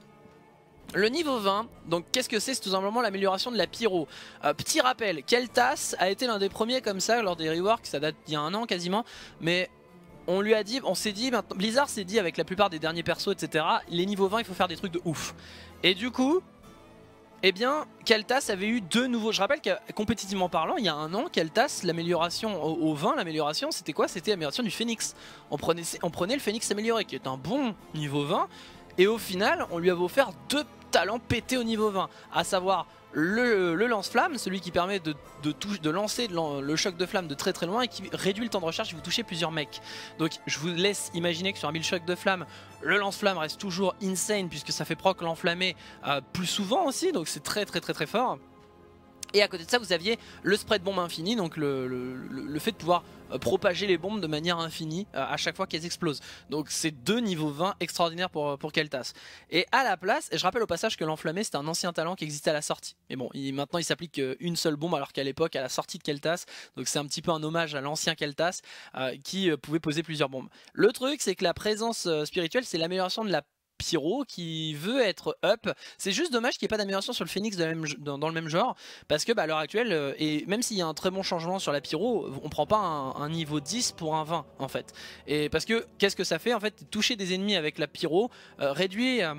le niveau vingt, donc qu'est-ce que c'est? C'est tout simplement l'amélioration de la pyro. Euh, petit rappel, Keltas a été l'un des premiers comme ça lors des reworks, ça date d'il y a un an quasiment, mais on lui a dit, on s'est dit, maintenant, Blizzard s'est dit avec la plupart des derniers persos, et cetera, les niveaux vingt, il faut faire des trucs de ouf. Et du coup, eh bien, Keltas avait eu deux nouveaux. Je rappelle que compétitivement parlant, il y a un an, Keltas, l'amélioration au, au vingt, l'amélioration, c'était quoi? C'était l'amélioration du Phoenix. On prenait, on prenait le Phoenix amélioré, qui est un bon niveau vingt, et au final, on lui avait offert deux talents pétés au niveau vingt, à savoir le, le lance-flamme, celui qui permet de, de, touche, de lancer de, le choc de flamme de très très loin et qui réduit le temps de recharge si vous touchez plusieurs mecs. Donc je vous laisse imaginer que sur un build choc de flamme, le lance-flamme reste toujours insane puisque ça fait proc l'enflammé euh, plus souvent aussi, donc c'est très très très très fort. Et à côté de ça, vous aviez le spread bombe infini, donc le, le, le fait de pouvoir propager les bombes de manière infinie à chaque fois qu'elles explosent. Donc c'est deux niveaux vingt extraordinaires pour, pour Keltas. Et à la place, et je rappelle au passage que l'enflammé c'était un ancien talent qui existait à la sortie. Et bon, il, maintenant il s'applique une seule bombe alors qu'à l'époque, à la sortie de Keltas, donc c'est un petit peu un hommage à l'ancien Keltas euh, qui euh, pouvait poser plusieurs bombes. Le truc c'est que la présence euh, spirituelle, c'est l'amélioration de la pyro qui veut être up. C'est juste dommage qu'il n'y ait pas d'amélioration sur le Phoenix de même, dans, dans le même genre, parce que bah, à l'heure actuelle, euh, et même s'il y a un très bon changement sur la pyro, on prend pas un, un niveau dix pour un vingt en fait. Et parce que qu'est-ce que ça fait en fait? Toucher des ennemis avec la pyro euh, réduit euh,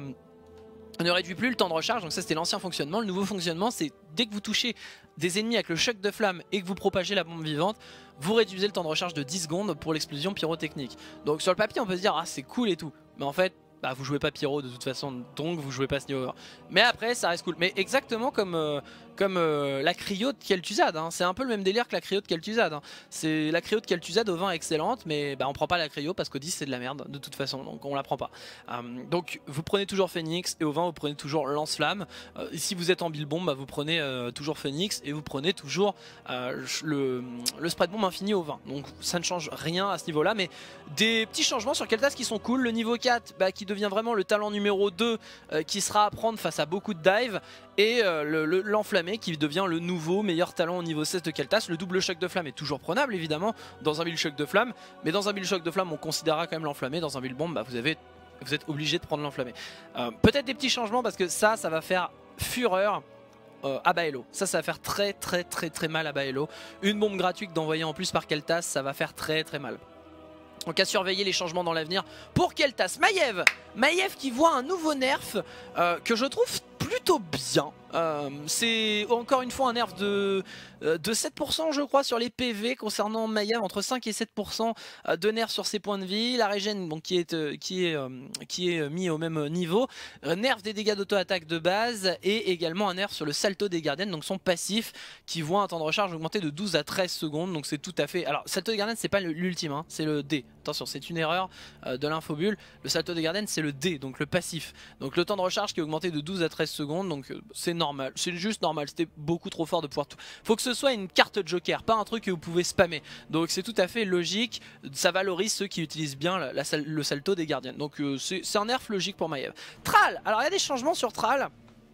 ne réduit plus le temps de recharge, donc ça c'était l'ancien fonctionnement. Le nouveau fonctionnement, c'est dès que vous touchez des ennemis avec le choc de flamme et que vous propagez la bombe vivante, vous réduisez le temps de recharge de dix secondes pour l'explosion pyrotechnique. Donc sur le papier on peut se dire ah c'est cool et tout, mais en fait bah, vous jouez pas pyro de toute façon, donc vous jouez pas ce niveau. Mais après ça reste cool. Mais exactement comme, euh, comme euh, la cryo de Kel'Thuzad, hein. C'est un peu le même délire que la cryo de Kel'Thuzad, hein. C'est la cryo de Kel'Thuzad au vingt excellente, mais bah, on prend pas la cryo parce qu'au dix c'est de la merde de toute façon, donc on la prend pas. Euh, donc vous prenez toujours Phoenix et au vingt vous prenez toujours lance-flamme. Euh, si vous êtes en build bomb, bah, vous prenez euh, toujours Phoenix et vous prenez toujours euh, le, le spread bomb infini au vingt. Donc ça ne change rien à ce niveau là, mais des petits changements sur Kel'Thas qui sont cool. Le niveau quatre bah, qui devient vraiment le talent numéro deux euh, qui sera à prendre face à beaucoup de dive, et euh, l'enflammé le, qui devient le nouveau meilleur talent au niveau seize de Kel'Thas. Le double choc de flamme est toujours prenable évidemment dans un build choc de flamme, mais dans un build choc de flamme on considérera quand même l'enflammé. Dans un build bomb bah, vous, avez, vous êtes obligé de prendre l'enflammé. Euh, peut-être des petits changements parce que ça ça va faire fureur Euh, à Baello. Ça, ça va faire très très très très mal à Baello. Une bombe gratuite d'envoyer en plus par Kel'Thas, ça va faire très très mal. Donc à surveiller les changements dans l'avenir pour Kel'Thas. Maiev Maiev qui voit un nouveau nerf euh, que je trouve plutôt bien. Euh, c'est encore une fois un nerf de, de sept pour cent je crois sur les P V concernant Maiev, entre cinq et sept pour cent de nerf sur ses points de vie. La régène donc, qui, est, qui, est, qui est mis au même niveau. Nerf des dégâts d'auto-attaque de base et également un nerf sur le salto des gardiennes, donc son passif qui voit un temps de recharge augmenter de douze à treize secondes. Donc c'est tout à fait... Alors salto des gardiennes c'est pas l'ultime, hein, c'est le D. Attention, c'est une erreur euh, de l'infobule. Le salto des gardiennes c'est le D, donc le passif. Donc le temps de recharge qui est augmenté de douze à treize secondes, donc euh, c'est normal. C'est juste normal, c'était beaucoup trop fort de pouvoir tout... Faut que ce soit une carte joker, pas un truc que vous pouvez spammer. Donc c'est tout à fait logique, ça valorise ceux qui utilisent bien la, la, le salto des gardiennes. Donc euh, c'est un nerf logique pour Maiev. Thrall, alors il y a des changements sur Thrall.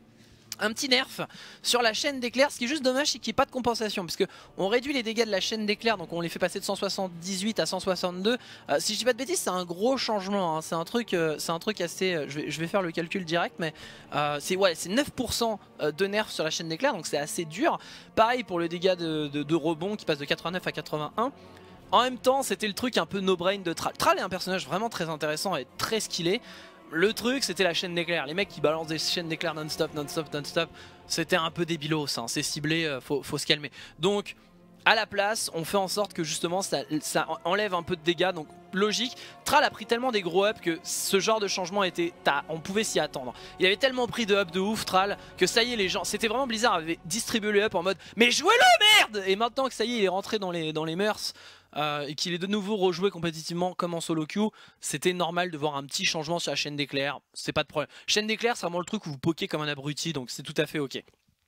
Un petit nerf sur la chaîne d'éclairs. Ce qui est juste dommage, c'est qu'il n'y ait pas de compensation, parce qu'on réduit les dégâts de la chaîne d'éclairs, donc on les fait passer de cent soixante-dix-huit à cent soixante-deux. Euh, si je dis pas de bêtises, c'est un gros changement, hein. C'est un truc, euh, c'est un truc assez... Euh, je, vais, je vais faire le calcul direct, mais euh, c'est ouais, neuf pour cent de nerf sur la chaîne d'éclairs, donc c'est assez dur. Pareil pour le dégât de, de, de rebond qui passe de quatre-vingt-neuf à quatre-vingt-un. En même temps, c'était le truc un peu no-brain de Thrall. Thrall est un personnage vraiment très intéressant et très skillé. Le truc c'était la chaîne d'éclair, les mecs qui balancent des chaînes d'éclair non-stop, non-stop, non-stop, c'était un peu débilos, hein. C'est ciblé, euh, faut, faut se calmer. Donc à la place on fait en sorte que justement ça, ça enlève un peu de dégâts, donc logique. Thrall a pris tellement des gros ups que ce genre de changement était, on pouvait s'y attendre. Il avait tellement pris de up de ouf Thrall que ça y est les gens, c'était vraiment Blizzard avait distribué les up en mode mais jouez-le merde. Et maintenant que ça y est il est rentré dans les, dans les mœurs, Euh, et qu'il est de nouveau rejoué compétitivement comme en solo queue, c'était normal de voir un petit changement sur la chaîne d'éclair, c'est pas de problème. Chaîne d'éclair c'est vraiment le truc où vous pokez comme un abruti, donc c'est tout à fait ok.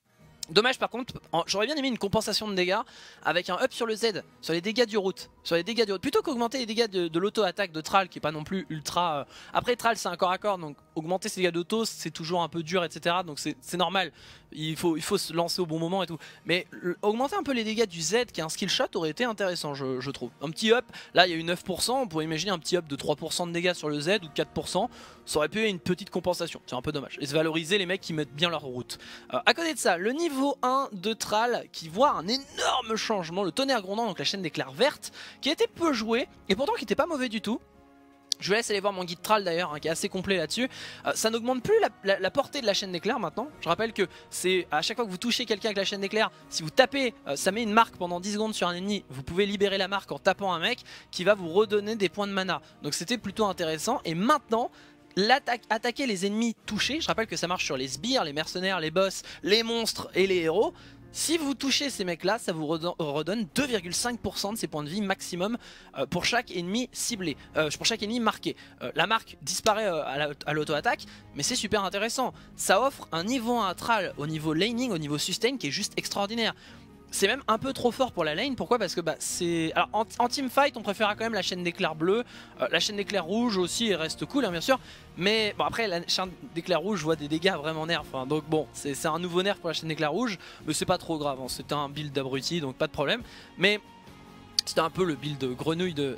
Dommage par contre, j'aurais bien aimé une compensation de dégâts avec un up sur le Z, sur les dégâts du route, sur les dégâts du route, plutôt qu'augmenter les dégâts de, de l'auto-attaque de Thrall qui est pas non plus ultra... Euh... Après Thrall c'est un corps à corps, donc augmenter ses dégâts d'auto c'est toujours un peu dur, et cetera. Donc c'est normal, il faut, il faut se lancer au bon moment et tout. Mais augmenter un peu les dégâts du Z qui est un skill shot aurait été intéressant, je, je trouve. Un petit up, là il y a eu neuf pour cent, on pourrait imaginer un petit up de trois pour cent de dégâts sur le Z ou de quatre pour cent, ça aurait pu être une petite compensation, c'est un peu dommage. Et se valoriser les mecs qui mettent bien leur route. Euh, à côté de ça, le niveau un de Thrall qui voit un énorme changement, le tonnerre grondant, donc la chaîne d'éclairs verte, qui était peu joué et pourtant qui était pas mauvais du tout. Je vous laisse aller voir mon guide Thrall d'ailleurs, hein, qui est assez complet là-dessus. Euh, ça n'augmente plus la, la, la portée de la chaîne d'éclairs maintenant. Je rappelle que c'est à chaque fois que vous touchez quelqu'un avec la chaîne d'éclairs, si vous tapez, euh, ça met une marque pendant dix secondes sur un ennemi, vous pouvez libérer la marque en tapant un mec qui va vous redonner des points de mana. Donc c'était plutôt intéressant. Et maintenant, l'attaque, attaquer les ennemis touchés, je rappelle que ça marche sur les sbires, les mercenaires, les boss, les monstres et les héros. Si vous touchez ces mecs là, ça vous redonne deux virgule cinq pour cent de ses points de vie maximum euh, pour chaque ennemi ciblé, euh, pour chaque ennemi marqué. Euh, la marque disparaît euh, à l'auto-attaque, mais c'est super intéressant. Ça offre un niveau un à Thrall au niveau laning, au niveau sustain qui est juste extraordinaire. C'est même un peu trop fort pour la lane, pourquoi? Parce que bah, c'est... Alors en, en teamfight on préférera quand même la chaîne d'éclairs bleue, euh, la chaîne d'éclairs rouge aussi elle reste cool hein, bien sûr. Mais bon après la chaîne d'éclairs rouge voit des dégâts vraiment nerfs, hein, donc bon c'est un nouveau nerf pour la chaîne d'éclairs rouge, mais c'est pas trop grave, hein, c'était un build d'abruti donc pas de problème. Mais c'était un peu le build grenouille de...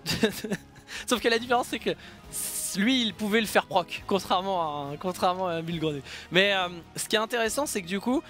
Sauf que la différence c'est que lui il pouvait le faire proc, contrairement à un, contrairement à un build grenouille. Mais euh, ce qui est intéressant c'est que du coup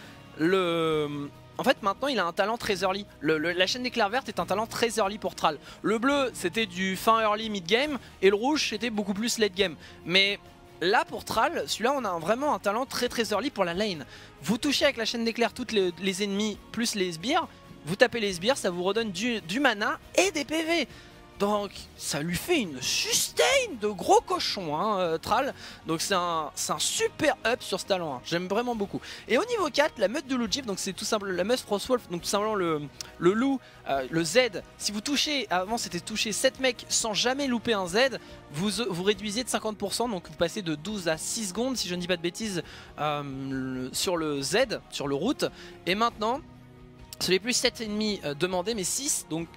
le... En fait maintenant il a un talent très early, le, le, la chaîne d'éclairs verte est un talent très early pour Thrall. Le bleu c'était du fin early mid game et le rouge c'était beaucoup plus late game. Mais là pour Thrall, celui-là on a un, vraiment un talent très très early pour la lane. Vous touchez avec la chaîne d'éclairs toutes les, les ennemis plus les sbires, vous tapez les sbires, ça vous redonne du, du mana et des P V. Donc ça lui fait une sustain de gros cochon hein, euh, Thrall. Donc c'est un, un super up sur ce talent hein. J'aime vraiment beaucoup. Et au niveau quatre, la meute de Loudjif, donc c'est tout simplement la meute Frostwolf, donc tout simplement le, le loup, euh, le Z. Si vous touchez, avant c'était toucher sept mecs sans jamais louper un Z, vous, vous réduisez de cinquante pour cent, donc vous passez de douze à six secondes si je ne dis pas de bêtises euh, le, sur le Z, sur le route. Et maintenant, ce n'est plus sept ennemis euh, demandés mais six, donc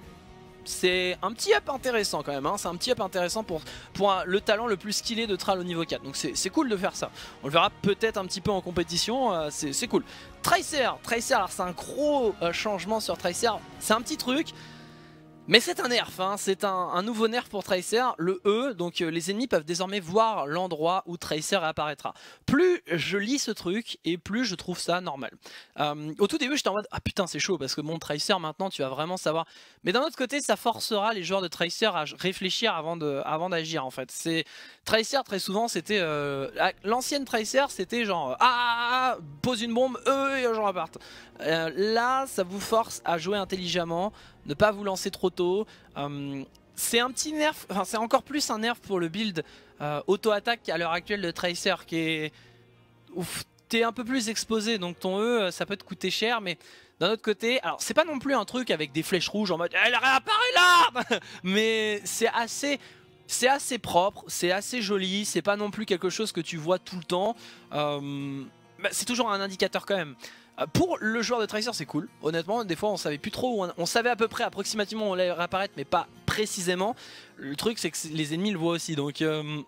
c'est un petit up intéressant quand même, hein. C'est un petit up intéressant pour, pour un, le talent le plus skillé de Thrall au niveau quatre. Donc c'est cool de faire ça. On le verra peut-être un petit peu en compétition, euh, c'est cool. Tracer, Tracer, alors c'est un gros euh, changement sur Tracer. C'est un petit truc, mais c'est un nerf, hein. C'est un, un nouveau nerf pour Tracer, le E, donc euh, les ennemis peuvent désormais voir l'endroit où Tracer apparaîtra. Plus je lis ce truc et plus je trouve ça normal. Euh, au tout début j'étais en mode ah putain c'est chaud parce que mon Tracer maintenant tu vas vraiment savoir. Mais d'un autre côté ça forcera les joueurs de Tracer à réfléchir avant de, avant d'agir en fait. C'est Tracer très souvent c'était euh, l'ancienne Tracer c'était genre ah pose une bombe E et j'en reparte. Euh, là ça vous force à jouer intelligemment, ne pas vous lancer trop tôt. Euh, c'est un petit nerf, enfin c'est encore plus un nerf pour le build euh, auto-attaque à l'heure actuelle de Tracer qui est... Ouf, t'es un peu plus exposé donc ton E ça peut te coûter cher mais d'un autre côté, alors c'est pas non plus un truc avec des flèches rouges en mode elle réapparaît là mais c'est assez... C'est assez propre, c'est assez joli, c'est pas non plus quelque chose que tu vois tout le temps. Euh, bah, c'est toujours un indicateur quand même. Pour le joueur de Tracer c'est cool, honnêtement des fois on savait plus trop, où on, on savait à peu près approximativement où on allait réapparaître mais pas précisément. Le truc c'est que les ennemis le voient aussi donc euh,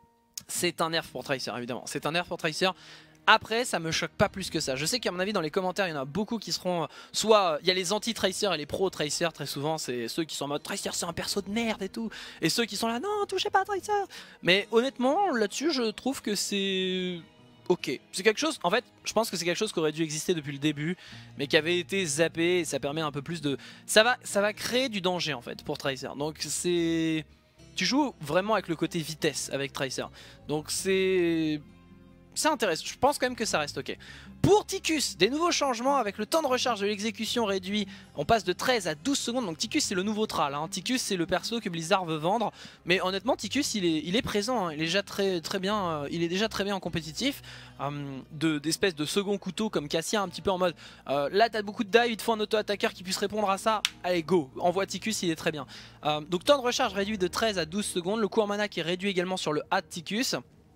c'est un nerf pour Tracer évidemment, c'est un nerf pour Tracer. Après ça me choque pas plus que ça, je sais qu'à mon avis dans les commentaires il y en a beaucoup qui seront, soit il y a les anti-Tracer et les pro-Tracer très souvent, c'est ceux qui sont en mode Tracer c'est un perso de merde et tout, et ceux qui sont là non touchez pas à Tracer. Mais honnêtement là-dessus je trouve que c'est... Ok, c'est quelque chose, en fait, je pense que c'est quelque chose qui aurait dû exister depuis le début, mais qui avait été zappé et ça permet un peu plus de... Ça va, ça va créer du danger en fait pour Tracer, donc c'est... Tu joues vraiment avec le côté vitesse avec Tracer, donc c'est... C'est intéressant, je pense quand même que ça reste ok. Pour Ticus, des nouveaux changements avec le temps de recharge de l'exécution réduit. On passe de treize à douze secondes, donc Ticus c'est le nouveau Thrall, hein. Ticus c'est le perso que Blizzard veut vendre. Mais honnêtement Ticus il est, il est présent, hein. Il est déjà très, très bien, euh, il est déjà très bien en compétitif. euh, D'espèces de, de second couteau comme Cassia, un petit peu en mode euh, là t'as beaucoup de dive, il te faut un auto-attaqueur qui puisse répondre à ça. Allez go, envoie Ticus, il est très bien. euh, Donc temps de recharge réduit de treize à douze secondes. Le coût en mana qui est réduit également sur le A de Ticus.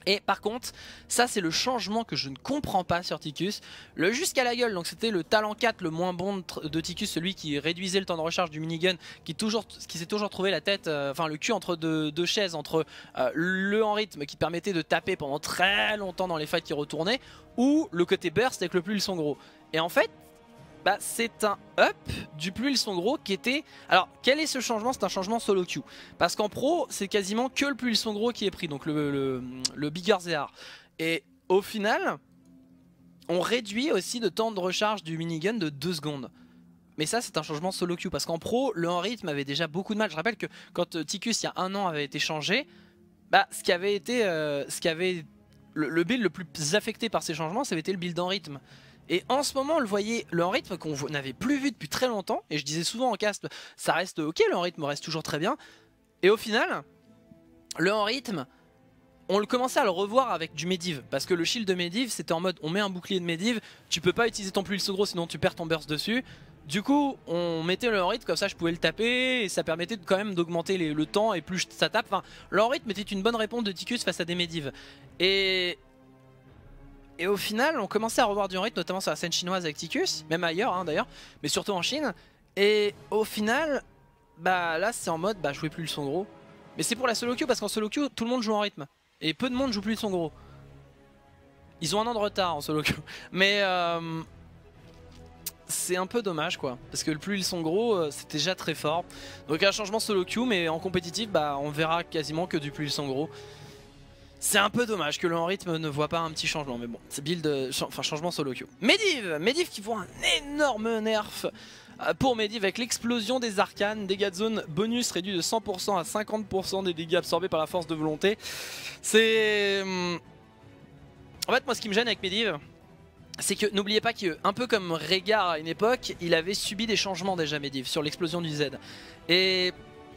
Et par contre, ça c'est le changement que je ne comprends pas sur Ticus. Le jusqu'à la gueule, donc c'était le talent quatre le moins bon de Ticus, celui qui réduisait le temps de recharge du minigun, qui, toujours, qui s'est toujours trouvé la tête, euh, enfin le cul entre deux, deux chaises, entre euh, le en rythme qui permettait de taper pendant très longtemps dans les fights qui retournaient, ou le côté burst avec le plus ils sont gros. Et en fait, bah, c'est un up du plus ils sont gros qui était... Alors quel est ce changement? C'est un changement solo queue. Parce qu'en pro c'est quasiment que le plus ils sont gros qui est pris, donc le, le, le bigger they are. Et au final on réduit aussi le temps de recharge du minigun de deux secondes. Mais ça c'est un changement solo queue, parce qu'en pro le en rythme avait déjà beaucoup de mal. Je rappelle que quand Ticus il y a un an avait été changé, bah, ce qui avait été... Euh, ce qui avait le, le build le plus affecté par ces changements, ça avait été le build en rythme. Et en ce moment on le voyait, le en rythme qu'on n'avait plus vu depuis très longtemps, et je disais souvent en cast ça reste ok, le en rythme reste toujours très bien, et au final le en rythme on le commençait à le revoir avec du Medivh, parce que le shield de Medivh c'était en mode on met un bouclier de Medivh, tu peux pas utiliser ton plus gros sinon tu perds ton burst dessus. Du coup on mettait le en rythme, comme ça je pouvais le taper et ça permettait de, quand même d'augmenter le temps et plus ça tape. Enfin, le en rythme était une bonne réponse de Ticus face à des Medivh. Et... Et au final, on commençait à revoir du rythme, notamment sur la scène chinoise avec Ticus, même ailleurs hein, d'ailleurs, mais surtout en Chine. Et au final, bah là c'est en mode, bah jouez plus le son gros. Mais c'est pour la solo queue, parce qu'en solo queue, tout le monde joue en rythme. Et peu de monde joue plus le son gros. Ils ont un an de retard en solo queue. Mais euh, c'est un peu dommage quoi, parce que le plus ils sont gros, euh, c'était déjà très fort. Donc un changement solo queue, mais en compétitif, bah on verra quasiment que du plus ils sont gros. C'est un peu dommage que le en rythme ne voit pas un petit changement, mais bon, c'est build, enfin changement solo queue. Medivh, Medivh qui voit un énorme nerf pour Medivh avec l'explosion des arcanes, dégâts de zone bonus réduit de cent pour cent à cinquante pour cent des dégâts absorbés par la force de volonté. C'est... En fait moi ce qui me gêne avec Medivh, c'est que n'oubliez pas qu'un peu comme Rehgar à une époque, il avait subi des changements déjà Medivh sur l'explosion du Z. Et...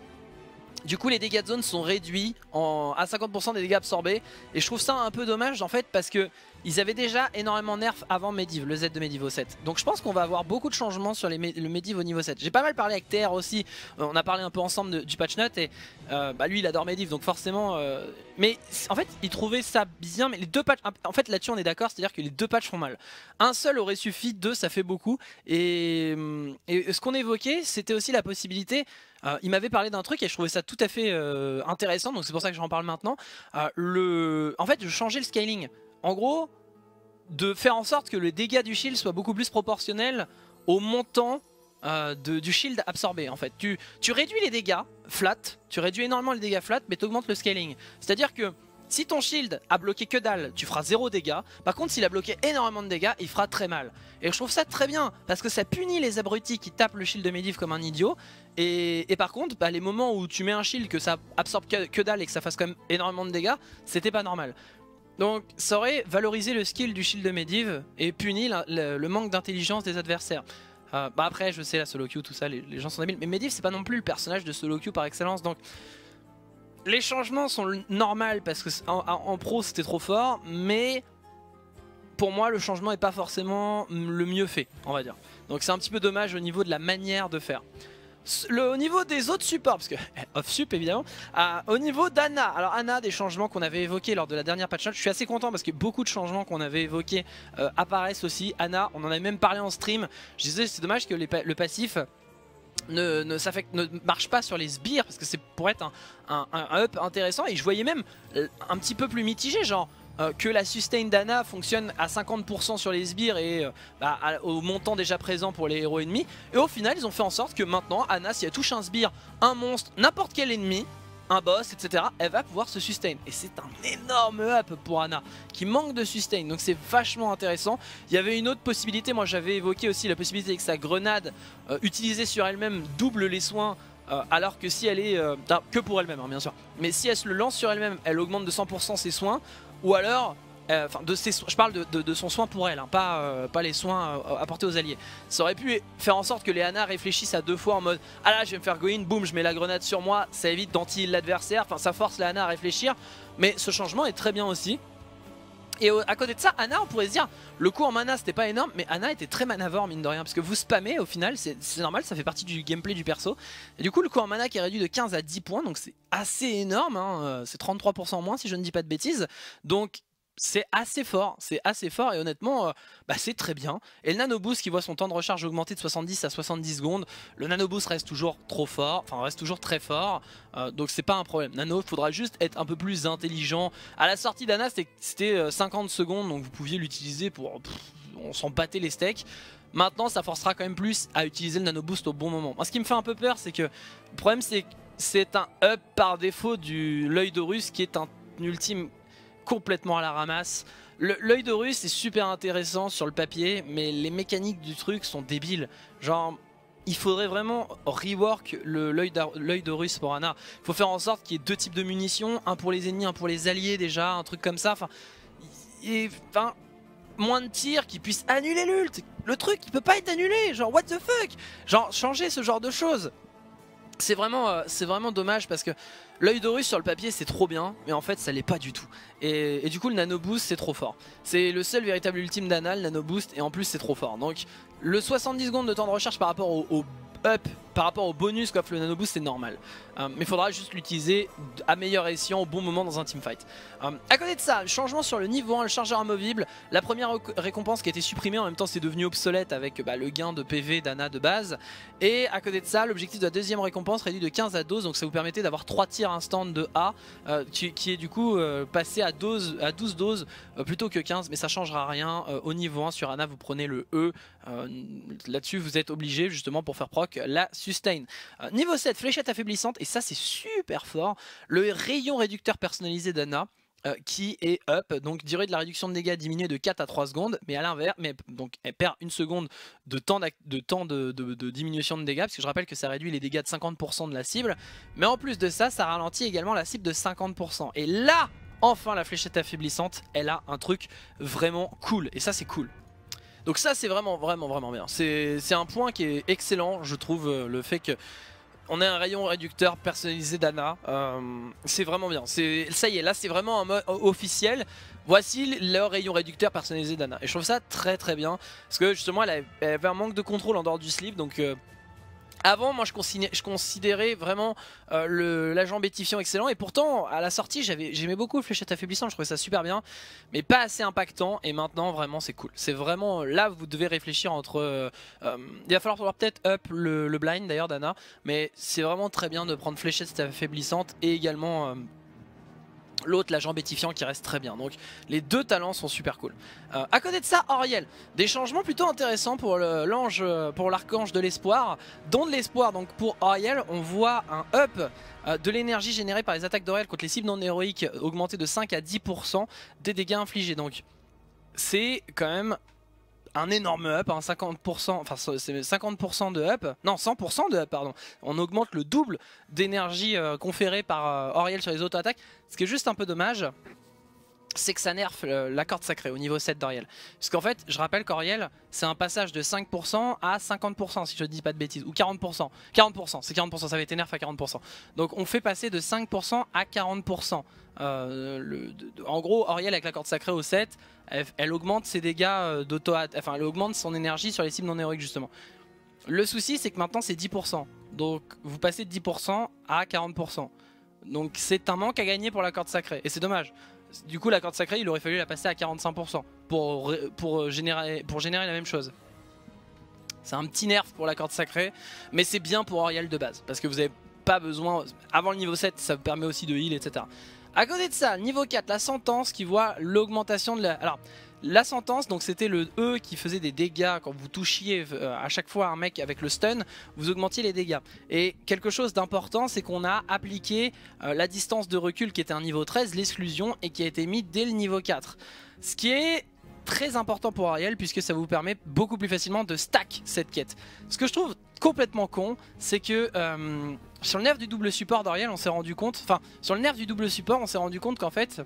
du coup les dégâts de zone sont réduits en, à cinquante pour cent des dégâts absorbés, et je trouve ça un peu dommage en fait, parce que ils avaient déjà énormément nerf avant Medivh, le Z de Medivh au sept. Donc je pense qu'on va avoir beaucoup de changements sur les, le Medivh au niveau sept. J'ai pas mal parlé avec T R aussi, on a parlé un peu ensemble de, du patch note, et euh, bah lui il adore Medivh donc forcément... Euh, mais en fait il trouvait ça bien, mais les deux patchs... En fait là-dessus on est d'accord, c'est à dire que les deux patchs font mal. Un seul aurait suffi, deux ça fait beaucoup, et, et ce qu'on évoquait c'était aussi la possibilité... Euh, il m'avait parlé d'un truc et je trouvais ça tout à fait euh, intéressant, donc c'est pour ça que j'en parle maintenant. Euh, le... En fait, je changeais le scaling. En gros, de faire en sorte que les dégâts du shield soient beaucoup plus proportionnels au montant euh, de, du shield absorbé. En fait, tu, tu réduis les dégâts flat, tu réduis énormément les dégâts flat, mais tu augmentes le scaling. C'est-à-dire que si ton shield a bloqué que dalle, tu feras zéro dégâts. Par contre, s'il a bloqué énormément de dégâts, il fera très mal. Et je trouve ça très bien, parce que ça punit les abrutis qui tapent le shield de Medivh comme un idiot. Et, et par contre, bah, les moments où tu mets un shield, que ça absorbe que, que dalle et que ça fasse quand même énormément de dégâts, c'était pas normal. Donc ça aurait valorisé le skill du shield de Medivh et puni la, le, le manque d'intelligence des adversaires. Euh, bah après, je sais, la solo queue, tout ça, les, les gens sont débiles. Mais Medivh, c'est pas non plus le personnage de solo queue par excellence, donc... Les changements sont normaux parce que en, en pro c'était trop fort, mais pour moi le changement n'est pas forcément le mieux fait, on va dire. Donc c'est un petit peu dommage au niveau de la manière de faire. Le, au niveau des autres supports, parce que off-sup évidemment, euh, au niveau d'Anna, alors Anna, des changements qu'on avait évoqués lors de la dernière patch note, je suis assez content parce que beaucoup de changements qu'on avait évoqués euh, apparaissent aussi. Anna, on en avait même parlé en stream, je disais c'est dommage que les, le passif... Ne, ne, ne marche pas sur les sbires, parce que c'est pour être un, un, un up intéressant, et je voyais même un petit peu plus mitigé, genre euh, que la sustain d'Anna fonctionne à cinquante pour cent sur les sbires et euh, bah, à, au montant déjà présent pour les héros ennemis, et au final ils ont fait en sorte que maintenant Anna, si elle touche un sbire, un monstre, n'importe quel ennemi, un boss, et cetera, elle va pouvoir se sustain. Et c'est un énorme up pour Anna qui manque de sustain, donc c'est vachement intéressant. Il y avait une autre possibilité, moi j'avais évoqué aussi la possibilité que sa grenade euh, utilisée sur elle-même double les soins, euh, alors que si elle est... Euh, que pour elle-même hein, bien sûr, mais si elle se le lance sur elle-même, elle augmente de cent pour cent ses soins, ou alors... Enfin, euh, de ses, je parle de, de, de son soin pour elle, hein, pas, euh, pas les soins euh, apportés aux alliés. Ça aurait pu faire en sorte que les Anna réfléchissent à deux fois en mode ah là je vais me faire go in, boum je mets la grenade sur moi, ça évite d'anti l'adversaire, enfin ça force les Anna à réfléchir, mais ce changement est très bien aussi. Et à côté de ça, Ana, on pourrait se dire, le coût en mana c'était pas énorme, mais Ana était très manavore mine de rien, parce que vous spammez au final, c'est normal, ça fait partie du gameplay du perso. Et du coup le coût en mana qui est réduit de quinze à dix points, donc c'est assez énorme, hein, c'est trente-trois pour cent moins si je ne dis pas de bêtises. Donc c'est assez fort, c'est assez fort et honnêtement, euh, bah c'est très bien. Et le Nano Boost qui voit son temps de recharge augmenter de soixante-dix à soixante-dix secondes, le Nano Boost reste toujours trop fort, enfin reste toujours très fort, euh, donc c'est pas un problème. Nano, il faudra juste être un peu plus intelligent. À la sortie d'Ana, c'était cinquante secondes, donc vous pouviez l'utiliser pour... Pff, on s'en battait les steaks. Maintenant, ça forcera quand même plus à utiliser le Nano Boost au bon moment. Moi, ce qui me fait un peu peur, c'est que le problème, c'est que c'est un up par défaut du l'œil d'Horus qui est un ultime complètement à la ramasse. L'œil d'Horus est super intéressant sur le papier, mais les mécaniques du truc sont débiles. Genre, il faudrait vraiment rework l'œil d'Horus pour Ana. Il faut faire en sorte qu'il y ait deux types de munitions, un pour les ennemis, un pour les alliés déjà, un truc comme ça. Enfin, et, enfin moins de tirs qui puissent annuler l'ult. Le truc, il peut pas être annulé. Genre, what the fuck? Genre, changer ce genre de choses. C'est vraiment, euh, c'est vraiment dommage parce que l'œil d'Horus sur le papier c'est trop bien, mais en fait ça l'est pas du tout. Et, et du coup le Nano Boost c'est trop fort. C'est le seul véritable ultime d'Ana, le Nano Boost, et en plus c'est trop fort. Donc le soixante-dix secondes de temps de recharge par rapport au, au up, par rapport au bonus qu'offre le Nano Boost c'est normal. Euh, mais il faudra juste l'utiliser à meilleur escient au bon moment dans un teamfight. Euh, à côté de ça, changement sur le niveau un, le chargeur amovible. La première récompense qui a été supprimée, en même temps c'est devenu obsolète avec bah, le gain de P V d'Ana de base. Et à côté de ça, l'objectif de la deuxième récompense réduit de quinze à douze, donc ça vous permettait d'avoir trois tirs instant de A, euh, qui, qui est du coup euh, passé à, douze, à douze doses euh, plutôt que quinze, mais ça changera rien. Euh, au niveau un sur Ana vous prenez le E, euh, là-dessus vous êtes obligé justement pour faire proc la sustain. Euh, niveau sept, fléchette affaiblissante, et ça c'est super fort, le rayon réducteur personnalisé d'Ana. Euh, qui est up, donc durée de la réduction de dégâts diminuée de quatre à trois secondes, mais à l'inverse, mais donc elle perd une seconde de temps, de, temps de, de, de diminution de dégâts, parce que je rappelle que ça réduit les dégâts de cinquante pour cent de la cible, mais en plus de ça, ça ralentit également la cible de cinquante pour cent. Et là, enfin la fléchette affaiblissante, elle a un truc vraiment cool, et ça c'est cool. Donc ça c'est vraiment vraiment vraiment bien, c'est un point qui est excellent, je trouve, le fait que on a un rayon réducteur personnalisé d'Ana, euh, c'est vraiment bien. Ça y est, là c'est vraiment un mode officiel. Voici le rayon réducteur personnalisé d'Ana. Et je trouve ça très très bien. Parce que justement elle avait un manque de contrôle en dehors du slip. Donc euh, avant moi je considérais, je considérais vraiment euh, l'agent bétifiant excellent. Et pourtant à la sortie j'aimais beaucoup fléchette affaiblissante. Je trouvais ça super bien. Mais pas assez impactant. Et maintenant vraiment c'est cool. C'est vraiment là vous devez réfléchir entre... Euh, euh, il va falloir peut-être up le, le blind d'ailleurs d'Ana. Mais c'est vraiment très bien de prendre fléchette affaiblissante. Et également... Euh, l'autre, l'agent bétifiant qui reste très bien. Donc les deux talents sont super cool. Euh, à côté de ça, Auriel, des changements plutôt intéressants pour l'ange, pour l'archange de l'espoir. Don de l'espoir, donc pour Auriel, on voit un up euh, de l'énergie générée par les attaques d'Auriel contre les cibles non héroïques augmenté de cinq à dix pour cent des dégâts infligés. Donc c'est quand même un énorme up, hein, cinquante pour cent, enfin c'est cinquante pour cent de up, non cent pour cent de up pardon, on augmente le double d'énergie euh, conférée par euh, Auriel sur les auto-attaques. Ce qui est juste un peu dommage, c'est que ça nerf euh, la corde sacrée au niveau sept d'Auriel. Parce qu'en fait, je rappelle qu'Auriel, c'est un passage de cinq pour cent à cinquante pour cent si je ne dis pas de bêtises, ou quarante pour cent, quarante pour cent, c'est quarante pour cent, ça avait été nerf à quarante pour cent. Donc on fait passer de cinq pour cent à quarante pour cent. Euh, le, de, de, en gros, Auriel avec la corde sacrée au sept, elle, elle augmente ses dégâts d'auto, enfin elle augmente son énergie sur les cibles non héroïques justement. Le souci c'est que maintenant c'est dix pour cent, donc vous passez de dix pour cent à quarante pour cent. Donc c'est un manque à gagner pour la corde sacrée, et c'est dommage. Du coup la corde sacrée il aurait fallu la passer à quarante-cinq pour cent pour, pour, générer, pour générer la même chose. C'est un petit nerf pour la corde sacrée, mais c'est bien pour Auriel de base, parce que vous n'avez pas besoin, avant le niveau sept ça vous permet aussi de heal, et cetera. À côté de ça, niveau quatre, la sentence qui voit l'augmentation de la... Alors, la sentence, donc c'était le E qui faisait des dégâts quand vous touchiez euh, à chaque fois un mec avec le stun, vous augmentiez les dégâts. Et quelque chose d'important, c'est qu'on a appliqué euh, la distance de recul qui était un niveau treize, l'exclusion, et qui a été mis dès le niveau quatre. Ce qui est très important pour Auriel, puisque ça vous permet beaucoup plus facilement de stack cette quête. Ce que je trouve complètement con, c'est que euh, sur le nerf du double support d'Auriel, on s'est rendu compte, enfin sur le nerf du double support, on s'est rendu compte qu'en fait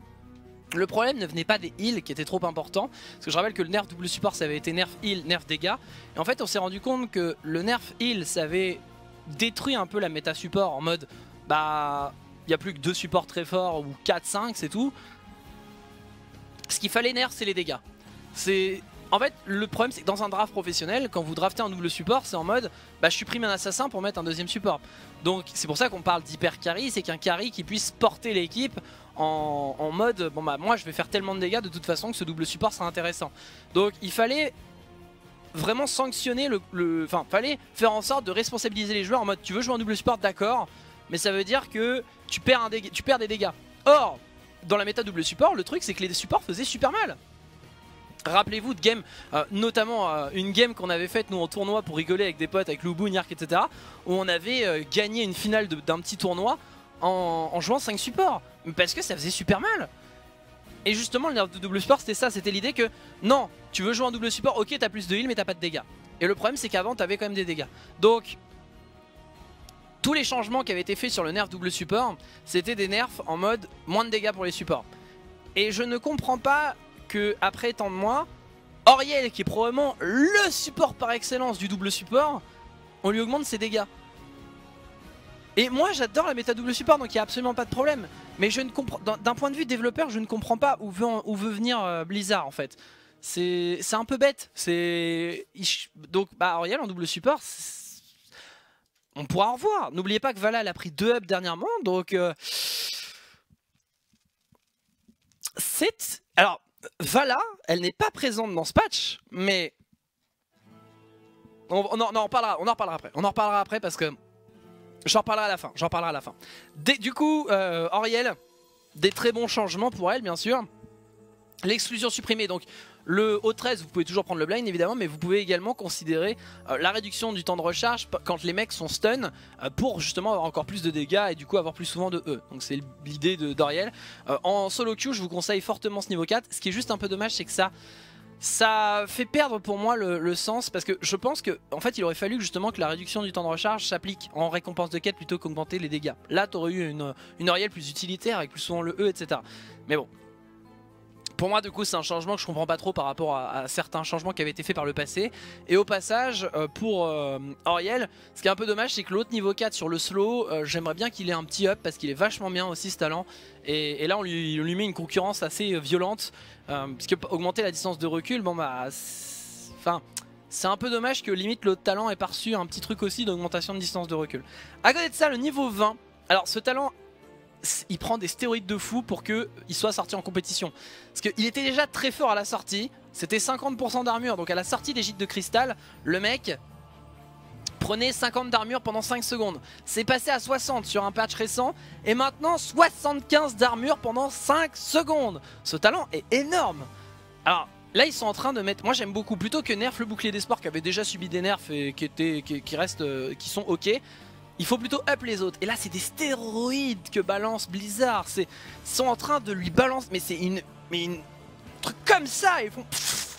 le problème ne venait pas des heals qui étaient trop importants, parce que je rappelle que le nerf double support ça avait été nerf heal, nerf dégâts, et en fait on s'est rendu compte que le nerf heal ça avait détruit un peu la méta support en mode bah il n'y a plus que deux supports très forts ou quatre cinq c'est tout. Ce qu'il fallait nerf, c'est les dégâts. C'est... En fait, le problème, c'est que dans un draft professionnel, quand vous draftez un double support, c'est en mode bah, je supprime un assassin pour mettre un deuxième support. Donc c'est pour ça qu'on parle d'hyper carry, c'est qu'un carry qui puisse porter l'équipe en, en mode bon bah moi je vais faire tellement de dégâts de toute façon que ce double support sera intéressant. Donc il fallait vraiment sanctionner le, le... Enfin, fallait faire en sorte de responsabiliser les joueurs en mode tu veux jouer en double support, d'accord, mais ça veut dire que tu perds, un dég... tu perds des dégâts. Or, dans la méta double support, le truc c'est que les supports faisaient super mal. Rappelez-vous de game, euh, notamment euh, une game qu'on avait faite nous en tournoi pour rigoler avec des potes, avec Loubou, Nyark, et cetera. Où on avait euh, gagné une finale d'un petit tournoi en, en jouant cinq supports. Parce que ça faisait super mal. Et justement le nerf de double support c'était ça, c'était l'idée que non, tu veux jouer en double support, ok t'as plus de heal mais t'as pas de dégâts. Et le problème c'est qu'avant t'avais quand même des dégâts. Donc tous les changements qui avaient été faits sur le nerf double support, c'était des nerfs en mode moins de dégâts pour les supports. Et je ne comprends pas que après tant de mois, Auriel qui est probablement le support par excellence du double support, on lui augmente ses dégâts. Et moi j'adore la méta double support donc il n'y a absolument pas de problème. Mais je ne comprends, d'un point de vue développeur, je ne comprends pas où veut, où veut venir euh, Blizzard en fait. C'est un peu bête. C'est donc bah Auriel en double support, on pourra en revoir. N'oubliez pas que Vala elle a pris deux ups dernièrement, donc euh... c'est alors Vala, elle n'est pas présente dans ce patch, mais on, on, en, on en reparlera, on en reparlera après. On en reparlera après parce que j'en reparlerai à la fin. J'en reparlerai à la fin. Des, du coup, euh, Auriel, des très bons changements pour elle, bien sûr. L'exclusion supprimée, donc le haut treize, vous pouvez toujours prendre le blind évidemment, mais vous pouvez également considérer euh, la réduction du temps de recharge quand les mecs sont stun euh, pour justement avoir encore plus de dégâts et du coup avoir plus souvent de E. Donc c'est l'idée d'Auriel. Euh, en solo queue, je vous conseille fortement ce niveau quatre. Ce qui est juste un peu dommage, c'est que ça... Ça fait perdre pour moi le, le sens parce que je pense que en fait il aurait fallu justement que la réduction du temps de recharge s'applique en récompense de quête plutôt qu'augmenter les dégâts. Là tu aurais eu une, une Auriel plus utilitaire avec plus souvent le E, et cetera. Mais bon. Pour moi, du coup, c'est un changement que je comprends pas trop par rapport à, à certains changements qui avaient été faits par le passé. Et au passage, euh, pour euh, Auriel, ce qui est un peu dommage, c'est que l'autre niveau quatre sur le slow, euh, j'aimerais bien qu'il ait un petit up parce qu'il est vachement bien aussi ce talent. Et, et là, on lui, on lui met une concurrence assez violente. Euh, parce que augmenter la distance de recul, bon bah... Enfin... C'est un peu dommage que limite l'autre talent ait pas reçu un petit truc aussi d'augmentation de distance de recul. À côté de ça, le niveau vingt, alors ce talent... il prend des stéroïdes de fou pour qu'il soit sorti en compétition. Parce qu'il était déjà très fort à la sortie, c'était cinquante pour cent d'armure, donc à la sortie des gîtes de cristal, le mec prenait cinquante d'armure pendant cinq secondes. C'est passé à soixante sur un patch récent, et maintenant soixante-quinze d'armure pendant cinq secondes. Ce talent est énorme. Alors là ils sont en train de mettre, moi j'aime beaucoup, plutôt que nerf le bouclier d'espoir qui avait déjà subi des nerfs et qui, étaient, qui, qui restent, euh, qui sont ok. Il faut plutôt up les autres. Et là c'est des stéroïdes que balance Blizzard. Ils sont en train de lui balancer. Mais c'est une... Mais une... truc comme ça. Ils font...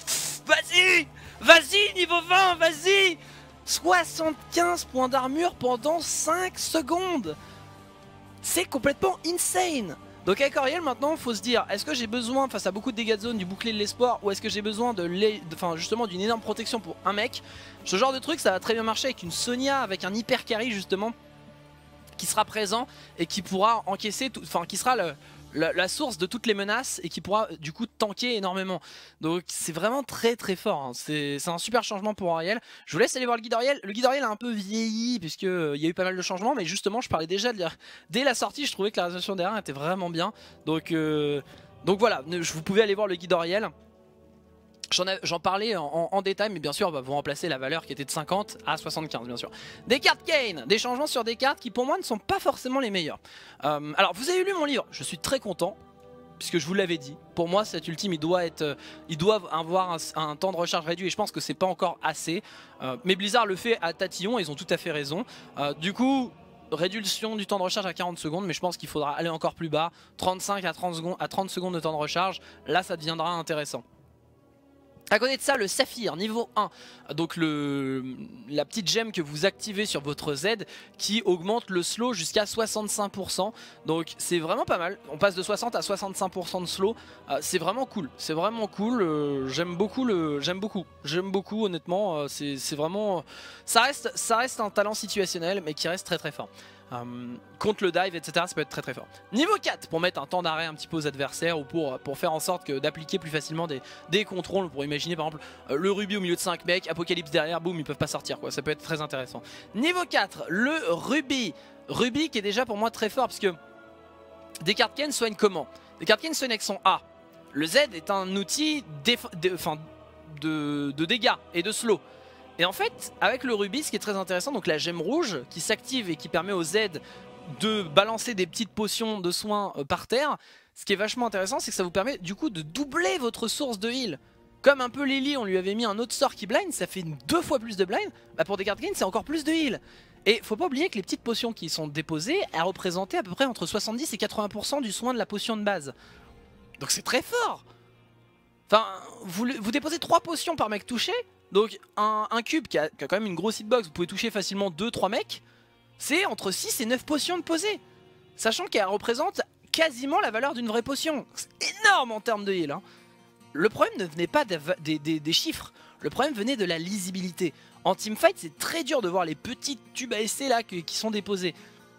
Vas-y, vas-y niveau vingt, vas-y. soixante-quinze points d'armure pendant cinq secondes. C'est complètement insane. Donc avec Auriel maintenant il faut se dire, est-ce que j'ai besoin face à beaucoup de dégâts de zone du bouclier de l'espoir, ou est-ce que j'ai besoin de, de enfin, justement d'une énorme protection pour un mec. Ce genre de truc ça va très bien marcher avec une Sonia, avec un hyper carry justement qui sera présent et qui pourra encaisser, tout, enfin qui sera le, la, la source de toutes les menaces et qui pourra du coup tanker énormément. Donc c'est vraiment très très fort, hein. C'est un super changement pour Auriel. Je vous laisse aller voir le guide Auriel. Le guide Auriel a un peu vieilli puisque euh, il y a eu pas mal de changements, mais justement je parlais déjà de lire. Dès la sortie je trouvais que la résolution derrière était vraiment bien. Donc, euh, donc voilà, vous pouvez aller voir le guide Auriel. J'en parlais en, en, en détail, mais bien sûr bah, vous remplacez la valeur qui était de cinquante à soixante-quinze bien sûr. Des cartes Kayn, des changements sur des cartes qui pour moi ne sont pas forcément les meilleurs. Euh, alors vous avez lu mon livre, je suis très content, puisque je vous l'avais dit. Pour moi cet ultime il doit être, euh, il doit avoir un, un temps de recharge réduit et je pense que c'est pas encore assez. Euh, mais Blizzard le fait à tatillon, ils ont tout à fait raison. Euh, du coup... réduction du temps de recharge à quarante secondes, mais je pense qu'il faudra aller encore plus bas, trente-cinq à trente secondes, à trente secondes de temps de recharge, là ça deviendra intéressant. À côté de ça, le saphir niveau un, donc le, la petite gemme que vous activez sur votre Z qui augmente le slow jusqu'à soixante-cinq pour cent. Donc c'est vraiment pas mal, on passe de soixante à soixante-cinq pour cent de slow, euh, c'est vraiment cool, c'est vraiment cool, euh, j'aime beaucoup, le, j'aime beaucoup, j'aime beaucoup honnêtement, euh, c'est vraiment, ça reste, ça reste un talent situationnel mais qui reste très très fort. euh, contre le dive, et cetera. Ça peut être très très fort. Niveau quatre, pour mettre un temps d'arrêt un petit peu aux adversaires ou pour, pour faire en sorte d'appliquer plus facilement des, des contrôles. Pour imaginer par exemple euh, le Ruby au milieu de cinq mecs, Apocalypse derrière, boum, ils peuvent pas sortir quoi. Ça peut être très intéressant. Niveau quatre, le Ruby. Ruby qui est déjà pour moi très fort parce que Descartes Kane soigne comment? Descartes Kane soigne avec son A. Le Z est un outil de, enfin, de, de dégâts et de slow. Et en fait, avec le Ruby, ce qui est très intéressant, donc la gemme rouge qui s'active et qui permet au Z de balancer des petites potions de soins euh, par terre, ce qui est vachement intéressant, c'est que ça vous permet du coup de doubler votre source de heal. Comme un peu Lily, on lui avait mis un autre sort qui blind, ça fait deux fois plus de blind. Bah pour Descartes Kane, c'est encore plus de heal. Et faut pas oublier que les petites potions qui sont déposées, elles représentaient à peu près entre soixante-dix et quatre-vingts pour cent du soin de la potion de base. Donc c'est très fort. Enfin, vous, vous déposez trois potions par mec touché. Donc un, un cube qui a, qui a quand même une grosse hitbox, vous pouvez toucher facilement deux trois mecs. C'est entre six et neuf potions de posées. Sachant qu'elle représente quasiment la valeur d'une vraie potion. C'est énorme en termes de heal. Hein. Le problème ne venait pas des, des, des, des chiffres. Le problème venait de la lisibilité. En teamfight, c'est très dur de voir les petits tubes A S C là qui, qui sont déposés.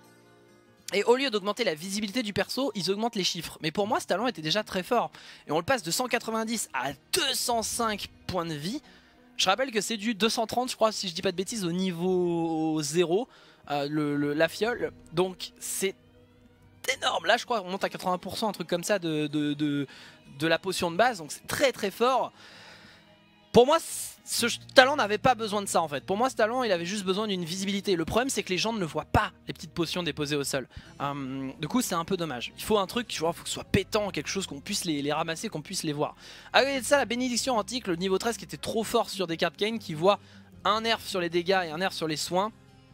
Et au lieu d'augmenter la visibilité du perso, ils augmentent les chiffres. Mais pour moi, ce talent était déjà très fort. Et on le passe de cent quatre-vingt-dix à deux cent cinq points de vie. Je rappelle que c'est du deux cent trente, je crois, si je dis pas de bêtises, au niveau zéro, euh, le, le, la fiole. Donc c'est énorme. Là, je crois qu'on monte à quatre-vingts pour cent, un truc comme ça, de, de, de, de la potion de base. Donc c'est très très fort. Pour moi, ce talent n'avait pas besoin de ça en fait. Pour moi, ce talent, il avait juste besoin d'une visibilité. Le problème, c'est que les gens ne le voient pas, les petites potions déposées au sol. Hum, du coup, c'est un peu dommage. Il faut un truc, tu vois, il faut que ce soit pétant, quelque chose qu'on puisse les, les ramasser, qu'on puisse les voir. À côté de ça, la bénédiction antique, le niveau treize qui était trop fort sur Descartes Kane, qui voit un nerf sur les dégâts et un nerf sur les soins.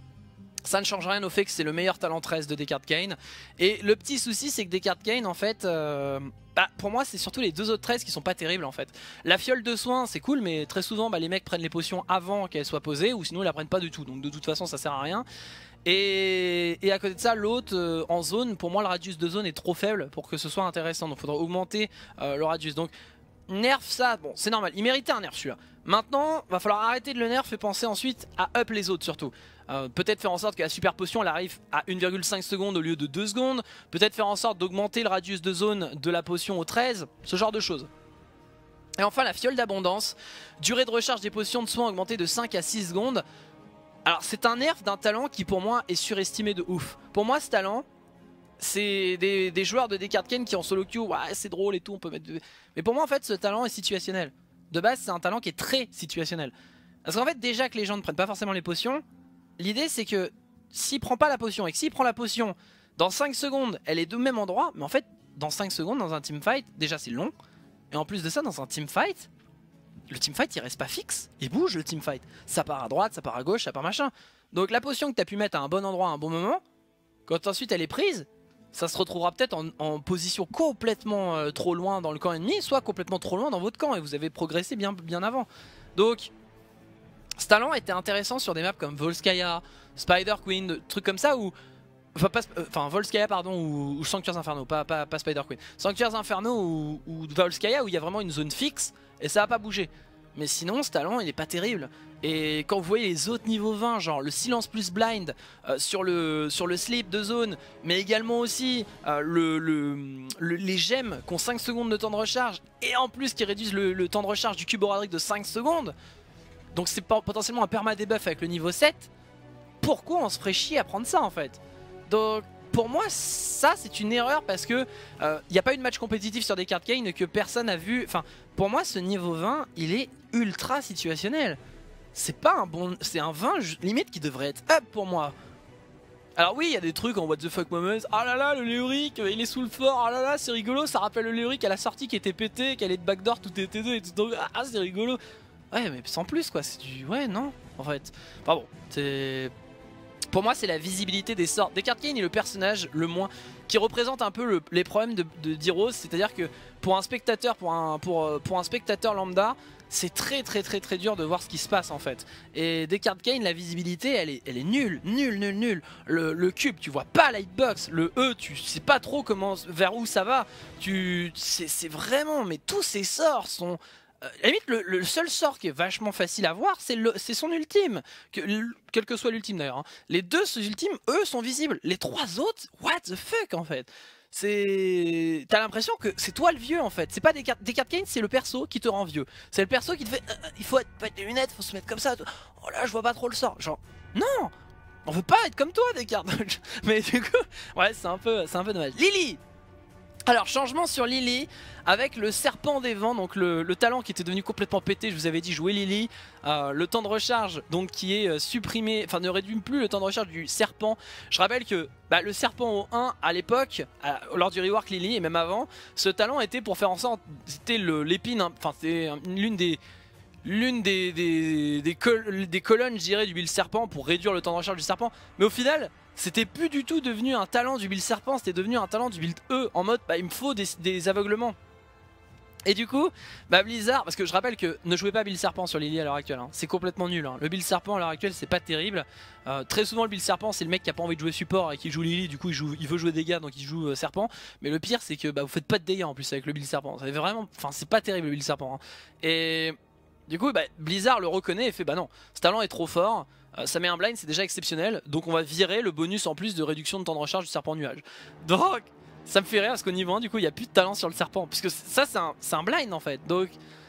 Ça ne change rien au fait que c'est le meilleur talent treize de Descartes Kane. Et le petit souci, c'est que Descartes Kane, en fait, euh, bah, pour moi, c'est surtout les deux autres treize qui sont pas terribles, en fait. La fiole de soins, c'est cool, mais très souvent, bah, les mecs prennent les potions avant qu'elles soient posées, ou sinon ils la prennent pas du tout. Donc de toute façon, ça sert à rien. Et, et à côté de ça, l'autre euh, en zone, pour moi, le radius de zone est trop faible pour que ce soit intéressant. Donc il faudra augmenter euh, le radius. Donc nerf ça, bon, c'est normal. Il méritait un nerf celui-là. Maintenant, va falloir arrêter de le nerf et penser ensuite à up les autres surtout. Euh, Peut-être faire en sorte que la super potion elle arrive à une virgule cinq secondes au lieu de deux secondes. Peut-être faire en sorte d'augmenter le radius de zone de la potion au treize. Ce genre de choses. Et enfin la fiole d'abondance. Durée de recharge des potions de soins augmentée de cinq à six secondes. Alors c'est un nerf d'un talent qui pour moi est surestimé de ouf. Pour moi ce talent, c'est des, des joueurs de Descartes Kane qui ont solo queue, ouais c'est drôle et tout, on peut mettre... De... Mais pour moi en fait ce talent est situationnel. De base c'est un talent qui est très situationnel. Parce qu'en fait déjà que les gens ne prennent pas forcément les potions, l'idée c'est que s'il prend pas la potion et que s'il prend la potion dans cinq secondes, elle est au même endroit, mais en fait dans cinq secondes dans un teamfight, déjà c'est long. Et en plus de ça dans un teamfight, le teamfight il reste pas fixe, il bouge le teamfight. Ça part à droite, ça part à gauche, ça part machin. Donc la potion que tu as pu mettre à un bon endroit à un bon moment, quand ensuite elle est prise, ça se retrouvera peut-être en, en position complètement euh, trop loin dans le camp ennemi, soit complètement trop loin dans votre camp et vous avez progressé bien, bien avant. Donc ce talent était intéressant sur des maps comme Volskaya, Spider Queen, trucs comme ça où... Enfin, pas, euh, enfin Volskaya pardon ou, ou Sanctuaires Inferno, pas, pas, pas Spider Queen. Sanctuaires Inferno ou, ou Volskaya où il y a vraiment une zone fixe et ça va pas bouger. Mais sinon ce talent il est pas terrible. Et quand vous voyez les autres niveaux vingt, genre le silence plus blind euh, sur, le, sur le sleep de zone, mais également aussi euh, le, le, le, les gemmes qui ont cinq secondes de temps de recharge et en plus qui réduisent le, le temps de recharge du cube Horadric de cinq secondes. Donc c'est potentiellement un perma debuff avec le niveau sept. Pourquoi on se ferait chier à prendre ça en fait? Donc pour moi ça c'est une erreur parce que il euh, n'y a pas eu de match compétitif sur Descartes Kane que personne a vu. Enfin pour moi ce niveau vingt il est ultra situationnel. C'est pas un bon... C'est un vingt limite qui devrait être up pour moi. Alors oui il y a des trucs en what the fuck moments. Ah là là le Léoric il est sous le fort. Ah là là c'est rigolo. Ça rappelle le Léoric à la sortie qui était pété, qui allait de backdoor tout était deux et tout. Donc, ah c'est rigolo. Ouais mais sans plus quoi. C'est du... Ouais non en fait. Enfin bon c'est... Pour moi c'est la visibilité des sorts. Descartes Kane est le personnage le moins qui représente un peu le, les problèmes de, de d'Heroes. C'est à dire que pour un spectateur, pour un, pour, pour un spectateur lambda, c'est très très très très dur de voir ce qui se passe en fait. Et Descartes Kane, la visibilité elle est, elle est nulle, nulle, nulle, nulle. Le, le cube tu vois pas la hitbox, le E tu sais pas trop comment, vers où ça va. Tu, c'est vraiment, mais tous ces sorts sont à la limite, le, le seul sort qui est vachement facile à voir, c'est son ultime. Que, quel que soit l'ultime d'ailleurs. Hein. Les deux ultimes, eux, sont visibles. Les trois autres, what the fuck en fait. C'est... T'as l'impression que c'est toi le vieux en fait. C'est pas des cartes, des cartes Kane, c'est le perso qui te rend vieux. C'est le perso qui te fait, euh, il faut être, pas être des lunettes, faut se mettre comme ça. Oh là, je vois pas trop le sort. Genre, non, on veut pas être comme toi des cartes. Mais du coup, ouais, c'est un peu, c'est un peu dommage. Lily. Alors changement sur Lily avec le serpent des vents, donc le, le talent qui était devenu complètement pété. Je vous avais dit jouer Lily, euh, le temps de recharge donc qui est euh, supprimé, enfin ne réduit plus le temps de recharge du serpent. Je rappelle que bah, le serpent au un à l'époque, lors du rework Lily et même avant, ce talent était pour faire en sorte, c'était l'épine, enfin c'était l'une des... L'une des, des, des, col des colonnes, je dirais, du build serpent pour réduire le temps de recharge du serpent. Mais au final, c'était plus du tout devenu un talent du build serpent, c'était devenu un talent du build E, en mode, bah, il me faut des, des aveuglements. Et du coup, bah Blizzard, parce que je rappelle que ne jouez pas build serpent sur Lily à l'heure actuelle, hein. C'est complètement nul. Hein. Le build serpent à l'heure actuelle, c'est pas terrible. Euh, très souvent, le build serpent, c'est le mec qui a pas envie de jouer support et qui joue Lily, du coup il, joue, il veut jouer dégâts, donc il joue euh, serpent. Mais le pire, c'est que bah, vous faites pas de dégâts en plus avec le build serpent. C'est vraiment, enfin, c'est pas terrible le build serpent. Hein. Et du coup, bah, Blizzard le reconnaît et fait bah non, ce talent est trop fort. Euh, ça met un blind, c'est déjà exceptionnel. Donc on va virer le bonus en plus de réduction de temps de recharge du serpent nuage. Donc ça me fait rire parce qu'au niveau un, du coup, il n'y a plus de talent sur le serpent. Puisque ça, c'est un, un blind en fait. Donc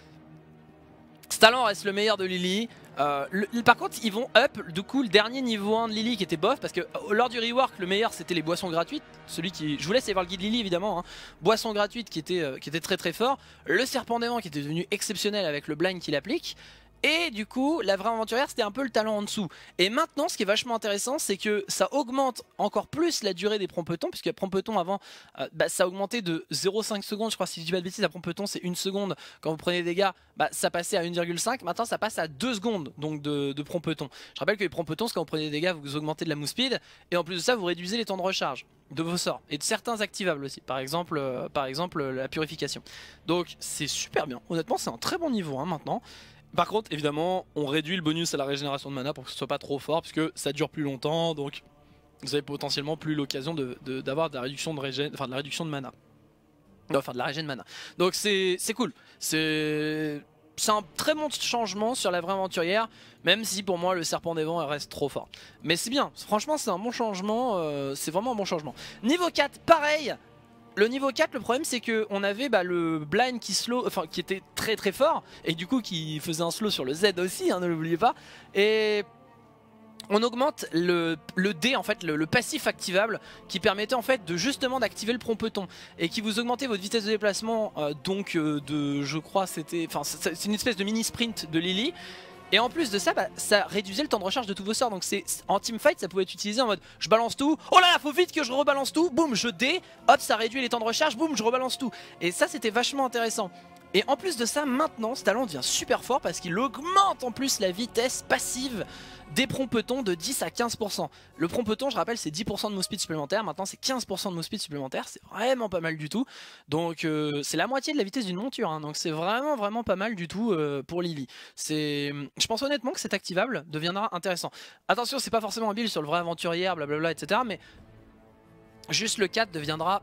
ce talent reste le meilleur de Lily. Euh, le, par contre, ils vont up du coup le dernier niveau un de Lily qui était bof. Parce que euh, lors du rework, le meilleur c'était les boissons gratuites. Celui qui. Je vous laisse aller voir le guide Lily évidemment. Hein. Boissons gratuites qui était, euh, qui était très très fort. Le serpent des vents qui était devenu exceptionnel avec le blind qu'il applique. Et du coup, la vraie aventurière, c'était un peu le talent en dessous. Et maintenant, ce qui est vachement intéressant, c'est que ça augmente encore plus la durée des prompetons, puisque prompetons avant, euh, bah, ça augmentait de zéro virgule cinq secondes. Je crois, si je dis pas de bêtises, la prompeton, c'est une seconde. Quand vous prenez des dégâts, bah, ça passait à une virgule cinq. Maintenant, ça passe à deux secondes donc de, de prompetons. Je rappelle que les prompetons, quand vous prenez des dégâts, vous augmentez de la move speed. Et en plus de ça, vous réduisez les temps de recharge de vos sorts. Et de certains activables aussi. Par exemple, euh, par exemple la purification. Donc, c'est super bien. Honnêtement, c'est un très bon niveau hein, maintenant. Par contre, évidemment, on réduit le bonus à la régénération de mana pour que ce soit pas trop fort, puisque ça dure plus longtemps, donc vous avez potentiellement plus l'occasion d'avoir de, de, de la réduction de régène, enfin de la réduction de mana, enfin de la régène mana. Donc c'est cool, c'est un très bon changement sur la vraie aventurière, même si pour moi le serpent des vents reste trop fort. Mais c'est bien, franchement c'est un bon changement, euh, c'est vraiment un bon changement. Niveau quatre, pareil. Le niveau quatre, le problème c'est que on avait bah, le blind qui slow, enfin qui était très très fort et du coup qui faisait un slow sur le Z aussi, hein, ne l'oubliez pas. Et on augmente le, le D en fait, le, le passif activable qui permettait en fait de justement d'activer le prompeton et qui vous augmentait votre vitesse de déplacement euh, donc euh, de, je crois c'était, enfin c'est une espèce de mini sprint de Lily. Et en plus de ça, bah, ça réduisait le temps de recharge de tous vos sorts. Donc c'est en teamfight, ça pouvait être utilisé en mode je balance tout, oh là là, faut vite que je rebalance tout, boum, je dé, hop, ça réduit les temps de recharge, boum, je rebalance tout. Et ça, c'était vachement intéressant. Et en plus de ça, maintenant, ce talent devient super fort parce qu'il augmente en plus la vitesse passive des prompetons de dix à quinze pour cent. Le prompeton, je rappelle, c'est dix pour cent de move speed supplémentaire. Maintenant, c'est quinze pour cent de move speed supplémentaire. C'est vraiment pas mal du tout. Donc, euh, c'est la moitié de la vitesse d'une monture. Hein. Donc, c'est vraiment, vraiment pas mal du tout euh, pour Lily. Je pense honnêtement que cet activable deviendra intéressant. Attention, c'est pas forcément un build sur le vrai aventurière, blablabla, et cetera. Mais juste le quatre deviendra...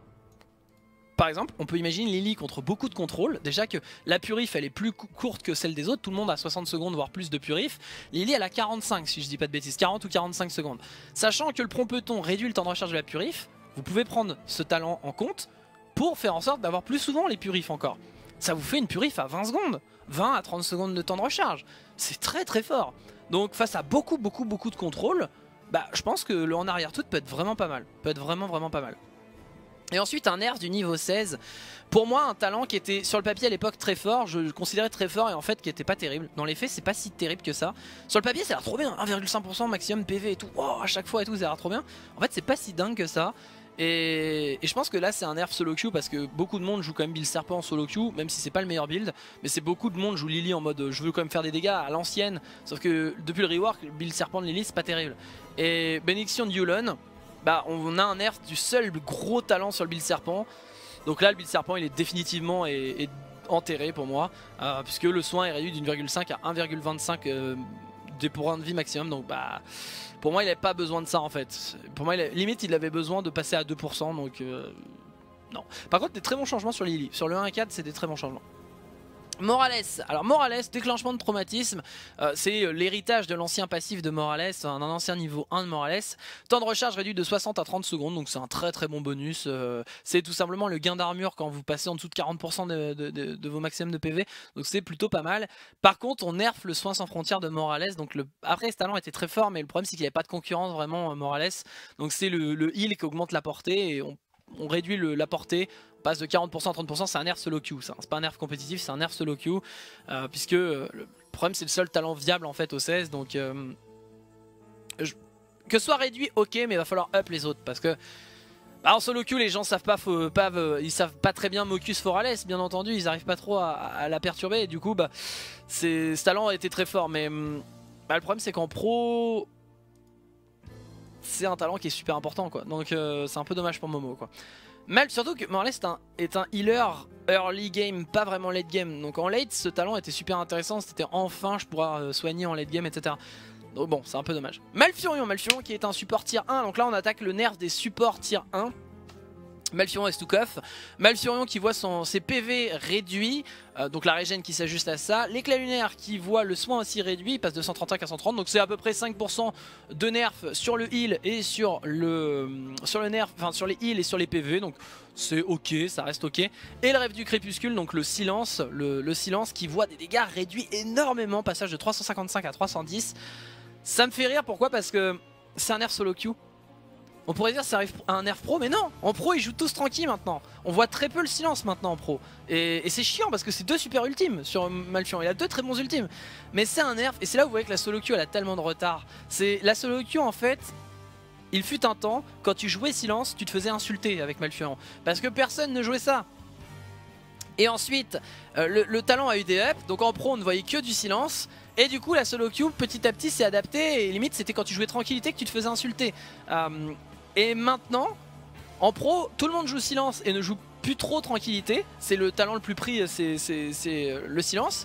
Par exemple, on peut imaginer Lily contre beaucoup de contrôle. Déjà que la purif elle est plus courte que celle des autres. Tout le monde a soixante secondes voire plus de purif. Lily elle a quarante-cinq si je dis pas de bêtises, quarante ou quarante-cinq secondes. Sachant que le prompeton réduit le temps de recharge de la purif, vous pouvez prendre ce talent en compte pour faire en sorte d'avoir plus souvent les purifs encore. Ça vous fait une purif à vingt secondes, vingt à trente secondes de temps de recharge. C'est très très fort. Donc face à beaucoup beaucoup beaucoup de contrôle, bah je pense que le en arrière tout peut être vraiment pas mal. Peut être vraiment vraiment pas mal. Et ensuite un nerf du niveau seize, pour moi un talent qui était sur le papier à l'époque très fort, je le considérais très fort et en fait qui était pas terrible. Dans les faits c'est pas si terrible que ça. Sur le papier ça a l'air trop bien, un virgule cinq pour cent maximum P V et tout, oh, à chaque fois et tout ça a l'air trop bien. En fait c'est pas si dingue que ça. Et, et je pense que là c'est un nerf solo queue parce que beaucoup de monde joue quand même build serpent en solo queue, même si c'est pas le meilleur build. Mais c'est beaucoup de monde joue Lily en mode je veux quand même faire des dégâts à l'ancienne. Sauf que depuis le rework, le build serpent de Lily c'est pas terrible. Et bénédiction de Yulon, bah on a un nerf du seul gros talent sur le build serpent. Donc là le build serpent il est définitivement est, est enterré pour moi, euh, puisque le soin est réduit d'une virgule cinq à un virgule vingt-cinq euh, des points de vie maximum. Donc bah pour moi il n'avait pas besoin de ça en fait. Pour moi il a, limite il avait besoin de passer à deux pour cent, donc euh, non. Par contre des très bons changements sur Lily. Sur le un à quatre c'est des très bons changements. Morales, alors Morales, déclenchement de traumatisme, euh, c'est l'héritage de l'ancien passif de Morales, un ancien niveau un de Morales. Temps de recharge réduit de soixante à trente secondes, donc c'est un très très bon bonus. Euh, c'est tout simplement le gain d'armure quand vous passez en dessous de quarante pour cent de, de, de, de vos maximums de P V, donc c'est plutôt pas mal. Par contre, on nerf le soin sans frontières de Morales, donc le... après ce talent était très fort, mais le problème c'est qu'il n'y avait pas de concurrence vraiment Morales, donc c'est le, le heal qui augmente la portée et on, on réduit le, la portée. On passe de quarante pour cent à trente pour cent, c'est un nerf solo queue, c'est pas un nerf compétitif, c'est un nerf solo queue, euh, puisque euh, le problème c'est le seul talent viable en fait au seize, donc euh, je... que ce soit réduit, ok, mais il va falloir up les autres, parce que bah, en solo queue les gens savent pas, faut, pas euh, ils savent pas très bien Mocus Forales, bien entendu, ils arrivent pas trop à, à la perturber, et du coup bah, ce talent a été très fort, mais bah, le problème c'est qu'en pro, c'est un talent qui est super important quoi, donc euh, c'est un peu dommage pour Momo quoi. Mal, surtout que Morales est un, est un healer early game, pas vraiment late game. Donc en late, ce talent était super intéressant. C'était enfin, je pourrais euh, soigner en late game, et cetera. Donc bon, c'est un peu dommage. Malfurion, Malfurion qui est un support tier un. Donc là, on attaque le nerf des supports tier un. Malfurion et Stukov. Malfurion qui voit son, ses P V réduits, euh, donc la régène qui s'ajuste à ça. L'éclat lunaire qui voit le soin aussi réduit, il passe de cent trente-cinq à cent trente, donc c'est à peu près cinq pour cent de nerf sur le heal et sur le, sur le nerf, enfin sur les heals et sur les P V, donc c'est ok, ça reste ok. Et le rêve du crépuscule, donc le silence, le, le silence qui voit des dégâts réduits énormément, passage de trois cent cinquante-cinq à trois cent dix. Ça me fait rire, pourquoi? Parce que c'est un nerf solo queue. On pourrait dire que ça arrive à un nerf pro, mais non, en pro ils jouent tous tranquilles maintenant. On voit très peu le silence maintenant en pro. Et, et c'est chiant parce que c'est deux super ultimes sur Malfurion. Il a deux très bons ultimes. Mais c'est un nerf, et c'est là où vous voyez que la solo queue elle a tellement de retard. C'est la solo queue en fait, il fut un temps, quand tu jouais silence, tu te faisais insulter avec Malfurion. Parce que personne ne jouait ça. Et ensuite, euh, le, le talent a eu des ups, donc en pro on ne voyait que du silence. Et du coup la solo queue petit à petit s'est adaptée, et limite c'était quand tu jouais tranquillité que tu te faisais insulter. Euh, Et maintenant, en pro, tout le monde joue silence et ne joue plus trop tranquillité. C'est le talent le plus pris, c'est le silence.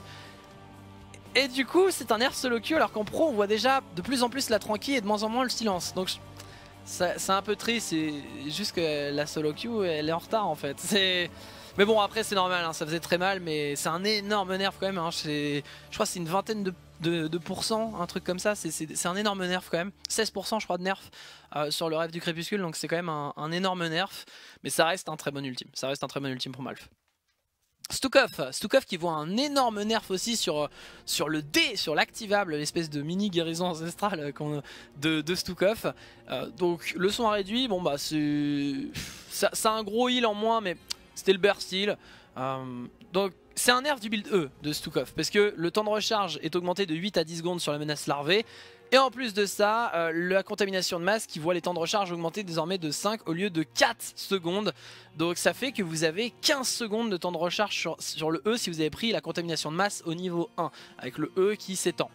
Et du coup, c'est un nerf solo queue, alors qu'en pro, on voit déjà de plus en plus la tranquille et de moins en moins le silence. Donc, c'est un peu triste, c'est juste que la solo queue, elle est en retard en fait. Mais bon, après, c'est normal, hein, ça faisait très mal, mais c'est un énorme nerf quand même. Hein. Je crois que c'est une vingtaine de De, de pourcents, un truc comme ça, c'est un énorme nerf quand même. seize pour cent je crois de nerf euh, sur le rêve du crépuscule, donc c'est quand même un, un énorme nerf, mais ça reste un très bon ultime, ça reste un très bon ultime pour Malf. Stukov, Stukov qui voit un énorme nerf aussi sur, sur le D, sur l'activable, l'espèce de mini guérison ancestrale de, de Stukov. Euh, donc le son a réduit, bon bah c'est ça, ça a un gros heal en moins, mais c'était le burst heal. Euh, donc c'est un nerf du build E de Stukov, parce que le temps de recharge est augmenté de huit à dix secondes sur la menace larvée. Et en plus de ça, euh, la contamination de masse qui voit les temps de recharge augmenter désormais de cinq au lieu de quatre secondes. Donc ça fait que vous avez quinze secondes de temps de recharge sur, sur le E si vous avez pris la contamination de masse au niveau un, avec le E qui s'étend.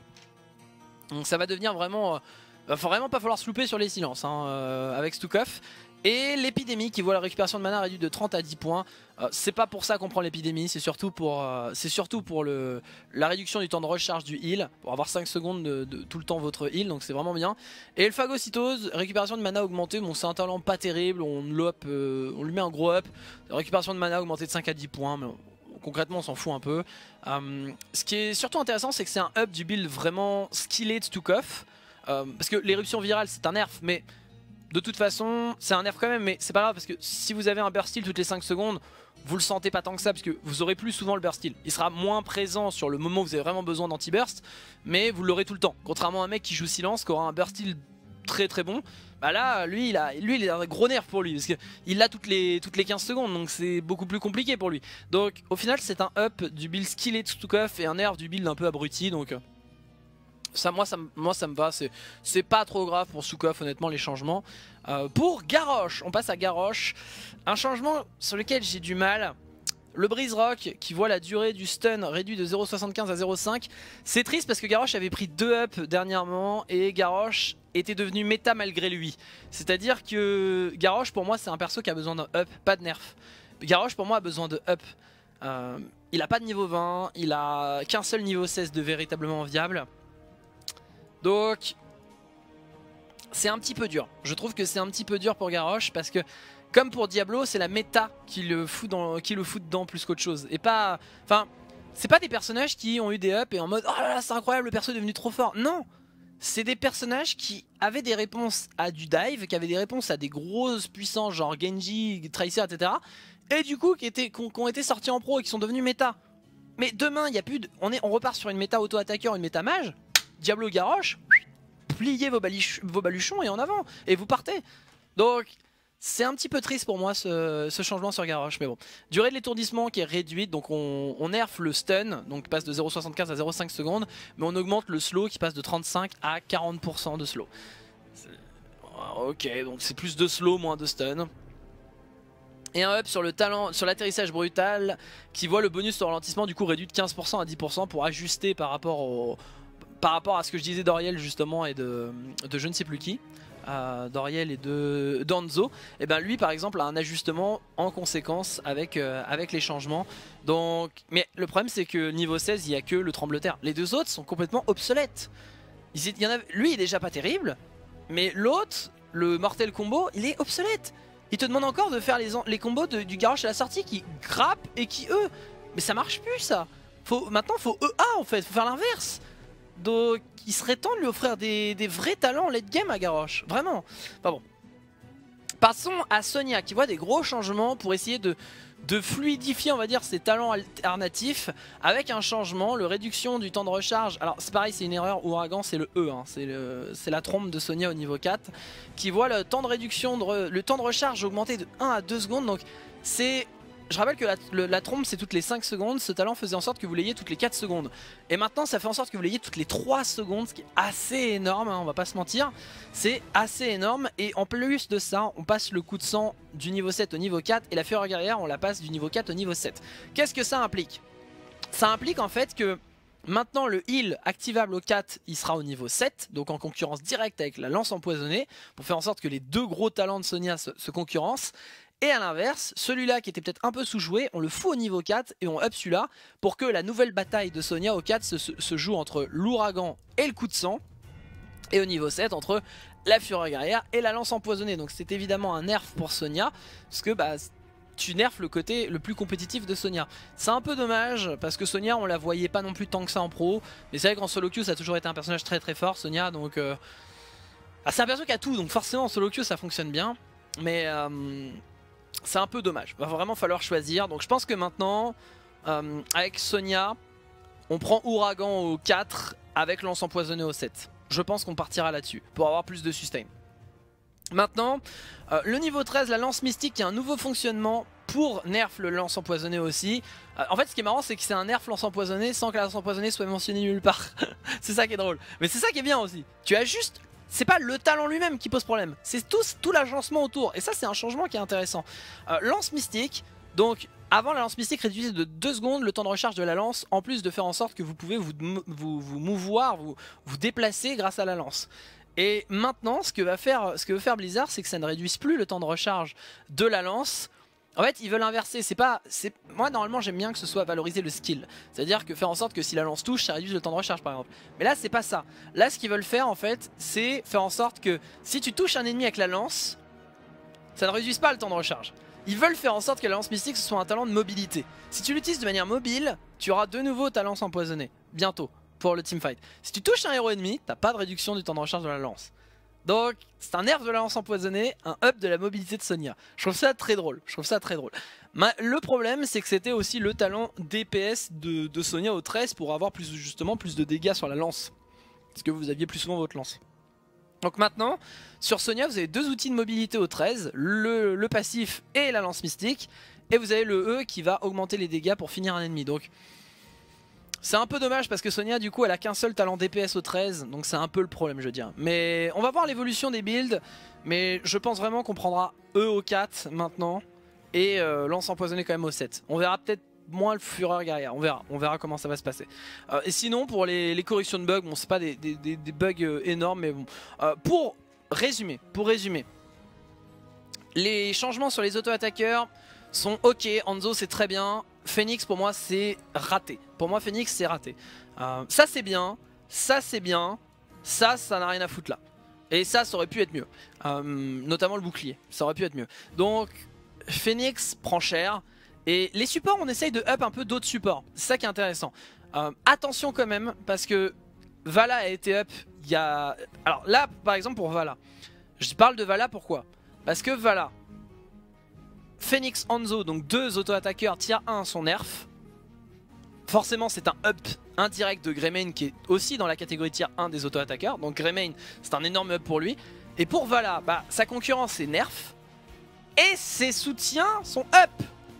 Donc ça va devenir vraiment... Euh, va vraiment pas falloir se louper sur les silences hein, euh, avec Stukov. Et l'épidémie qui voit la récupération de mana réduite de trente à dix points. Euh, c'est pas pour ça qu'on prend l'épidémie, c'est surtout pour, euh, c'est surtout pour le, la réduction du temps de recharge du heal, pour avoir cinq secondes de, de tout le temps votre heal, donc c'est vraiment bien. Et le phagocytose, récupération de mana augmentée, bon c'est un talent pas terrible, on, up, euh, on lui met un gros up. Récupération de mana augmentée de cinq à dix points, mais on, concrètement on s'en fout un peu. Euh, ce qui est surtout intéressant, c'est que c'est un up du build vraiment skillé de Stukov. Euh, parce que l'éruption virale c'est un nerf, mais de toute façon c'est un nerf quand même, mais c'est pas grave parce que si vous avez un burst heal toutes les cinq secondes, vous le sentez pas tant que ça parce que vous aurez plus souvent le burst heal. Il sera moins présent sur le moment où vous avez vraiment besoin d'anti-burst, mais vous l'aurez tout le temps. Contrairement à un mec qui joue silence, qui aura un burst heal très très bon, bah là lui il a, lui, il a un gros nerf pour lui parce qu'il l'a toutes les, toutes les quinze secondes, donc c'est beaucoup plus compliqué pour lui. Donc au final c'est un up du build skillé de Stukov et un nerf du build un peu abruti, donc... Ça, moi, ça, moi ça me va, c'est pas trop grave pour Stukov honnêtement les changements. Euh, pour Garrosh, on passe à Garrosh, un changement sur lequel j'ai du mal. Le Brise Rock qui voit la durée du stun réduit de zéro virgule soixante-quinze à zéro virgule cinq. C'est triste parce que Garrosh avait pris deux ups dernièrement et Garrosh était devenu méta malgré lui. C'est à dire que Garrosh pour moi c'est un perso qui a besoin d'un up, pas de nerf. Garrosh pour moi a besoin de up. euh, Il a pas de niveau vingt, il a qu'un seul niveau seize de véritablement viable. Donc c'est un petit peu dur. Je trouve que c'est un petit peu dur pour Garrosh parce que comme pour Diablo, c'est la méta qui le fout dans, qui le fout dedans plus qu'autre chose. Et pas, enfin, c'est pas des personnages qui ont eu des ups et en mode oh là là c'est incroyable le perso est devenu trop fort. Non, c'est des personnages qui avaient des réponses à du dive, qui avaient des réponses à des grosses puissances genre Genji, Tracer, et cetera. Et du coup qui, étaient, qui, ont, qui ont été sortis en pro et qui sont devenus méta. Mais demain il y a plus de, on, est, on repart sur une méta auto-attaqueur, une méta mage, Diablo Garrosh, pliez vos, vos baluchons et en avant, et vous partez. Donc c'est un petit peu triste pour moi ce, ce changement sur Garrosh, mais bon. Durée de l'étourdissement qui est réduite, donc on, on nerf le stun, donc passe de zéro virgule soixante-quinze à zéro virgule cinq secondes, mais on augmente le slow qui passe de trente-cinq à quarante pour cent de slow. Ok, donc c'est plus de slow, moins de stun. Et un up sur le talent, sur l'atterrissage brutal qui voit le bonus de ralentissement du coup réduit de quinze pour cent à dix pour cent pour ajuster par rapport, au, par rapport à ce que je disais d'Oriel justement et de, de je ne sais plus qui. Euh, d'Oriel et de d'Anzo, et ben lui par exemple a un ajustement en conséquence avec, euh, avec les changements. Donc, mais le problème c'est que niveau seize il n'y a que le tremblement-terre. Les deux autres sont complètement obsolètes. Il y en a, lui il est déjà pas terrible, mais l'autre, le mortel combo, il est obsolète. Il te demande encore de faire les, les combos de, du Garrosh à la sortie qui grappent et qui E. Mais ça marche plus ça. Faut, maintenant faut E A en fait, faut faire l'inverse. Donc il serait temps de lui offrir des, des vrais talents late game à Garrosh, vraiment. Enfin bon. Passons à Sonia qui voit des gros changements pour essayer de, de fluidifier on va dire ses talents alternatifs avec un changement, le réduction du temps de recharge. Alors c'est pareil, c'est une erreur, Ouragan c'est le E, hein, c'est la trompe de Sonia au niveau quatre qui voit le temps de réduction, de, le temps de recharge augmenter de un à deux secondes. Donc c'est... Je rappelle que la, le, la trompe c'est toutes les cinq secondes, ce talent faisait en sorte que vous l'ayez toutes les quatre secondes. Et maintenant ça fait en sorte que vous l'ayez toutes les trois secondes, ce qui est assez énorme, hein, on va pas se mentir. C'est assez énorme et en plus de ça, on passe le coup de sang du niveau sept au niveau quatre et la fureur guerrière on la passe du niveau quatre au niveau sept. Qu'est-ce que ça implique? Ça implique en fait que maintenant le heal activable au quatre il sera au niveau sept, donc en concurrence directe avec la lance empoisonnée, pour faire en sorte que les deux gros talents de Sonia se, se concurrencent. Et à l'inverse, celui-là qui était peut-être un peu sous-joué, on le fout au niveau quatre et on up celui-là pour que la nouvelle bataille de Sonia au quatre se, se, se joue entre l'ouragan et le coup de sang. Et au niveau sept entre la fureur guerrière et la lance empoisonnée. Donc c'est évidemment un nerf pour Sonia, parce que bah, tu nerfs le côté le plus compétitif de Sonia. C'est un peu dommage, parce que Sonia on la voyait pas non plus tant que ça en pro. Mais c'est vrai qu'en solo queue ça a toujours été un personnage très très fort, Sonia. Donc euh... ah, c'est un personnage qui a tout, donc forcément en solo queue ça fonctionne bien. Mais... Euh... c'est un peu dommage, va vraiment falloir choisir. Donc je pense que maintenant, euh, avec Sonia, on prend Ouragan au quatre avec lance empoisonnée au sept. Je pense qu'on partira là-dessus pour avoir plus de sustain. Maintenant, euh, le niveau treize, la lance mystique, qui a un nouveau fonctionnement pour nerf le lance empoisonné aussi. Euh, en fait ce qui est marrant c'est que c'est un nerf lance empoisonné sans que la lance empoisonnée soit mentionnée nulle part. C'est ça qui est drôle. Mais c'est ça qui est bien aussi. Tu as juste... c'est pas le talent lui-même qui pose problème, c'est tout, tout l'agencement autour. Et ça c'est un changement qui est intéressant. euh, Lance mystique, donc avant la lance mystique réduisait de deux secondes le temps de recharge de la lance, en plus de faire en sorte que vous pouvez vous, vous, vous mouvoir, vous, vous déplacer grâce à la lance. Et maintenant ce que, va faire, ce que veut faire Blizzard c'est que ça ne réduise plus le temps de recharge de la lance. En fait ils veulent inverser, c'est pas... moi normalement j'aime bien que ce soit valoriser le skill. C'est à dire que faire en sorte que si la lance touche ça réduise le temps de recharge par exemple. Mais là c'est pas ça. Là ce qu'ils veulent faire en fait c'est faire en sorte que si tu touches un ennemi avec la lance, ça ne réduise pas le temps de recharge. Ils veulent faire en sorte que la lance mystique ce soit un talent de mobilité. Si tu l'utilises de manière mobile, tu auras de nouveau ta lance empoisonnée. Bientôt pour le teamfight. Si tu touches un héros ennemi, t'as pas de réduction du temps de recharge de la lance. Donc c'est un nerf de la lance empoisonnée, un up de la mobilité de Sonia. Je trouve ça très drôle, je trouve ça très drôle. Ma, le problème c'est que c'était aussi le talent D P S de, de Sonia au treize pour avoir plus, justement plus de dégâts sur la lance. Parce que vous aviez plus souvent votre lance. Donc maintenant, sur Sonia vous avez deux outils de mobilité au treize, le, le passif et la lance mystique. Et vous avez le E qui va augmenter les dégâts pour finir un ennemi. Donc c'est un peu dommage parce que Sonia du coup elle a qu'un seul talent D P S au treize, donc c'est un peu le problème je veux dire. Mais on va voir l'évolution des builds, mais je pense vraiment qu'on prendra E au quatre maintenant et euh, lance empoisonnée quand même au sept. On verra peut-être moins le fureur guerrière, on verra, on verra comment ça va se passer. Euh, et sinon pour les, les corrections de bugs, bon c'est pas des, des, des, des bugs euh, énormes mais bon. Euh, pour résumer, pour résumer, les changements sur les auto-attaqueurs sont ok, Hanzo c'est très bien, Phoenix pour moi c'est raté. Pour moi Phoenix c'est raté. Euh, ça c'est bien, ça c'est bien, ça ça n'a rien à foutre là. Et ça ça aurait pu être mieux. Euh, notamment le bouclier, ça aurait pu être mieux. Donc Phoenix prend cher. Et les supports, on essaye de up un peu d'autres supports. C'est ça qui est intéressant. Euh, attention quand même, parce que Vala a été up il y a... Alors là, par exemple pour Vala. Je parle de Vala pourquoi? Parce que Vala, Phoenix, Hanzo, donc deux auto-attaqueurs tier un sont nerf. Forcément c'est un up indirect de Greymane qui est aussi dans la catégorie tier un des auto-attaqueurs. Donc Greymane c'est un énorme up pour lui. Et pour Vala, bah, sa concurrence est nerf. Et ses soutiens sont up.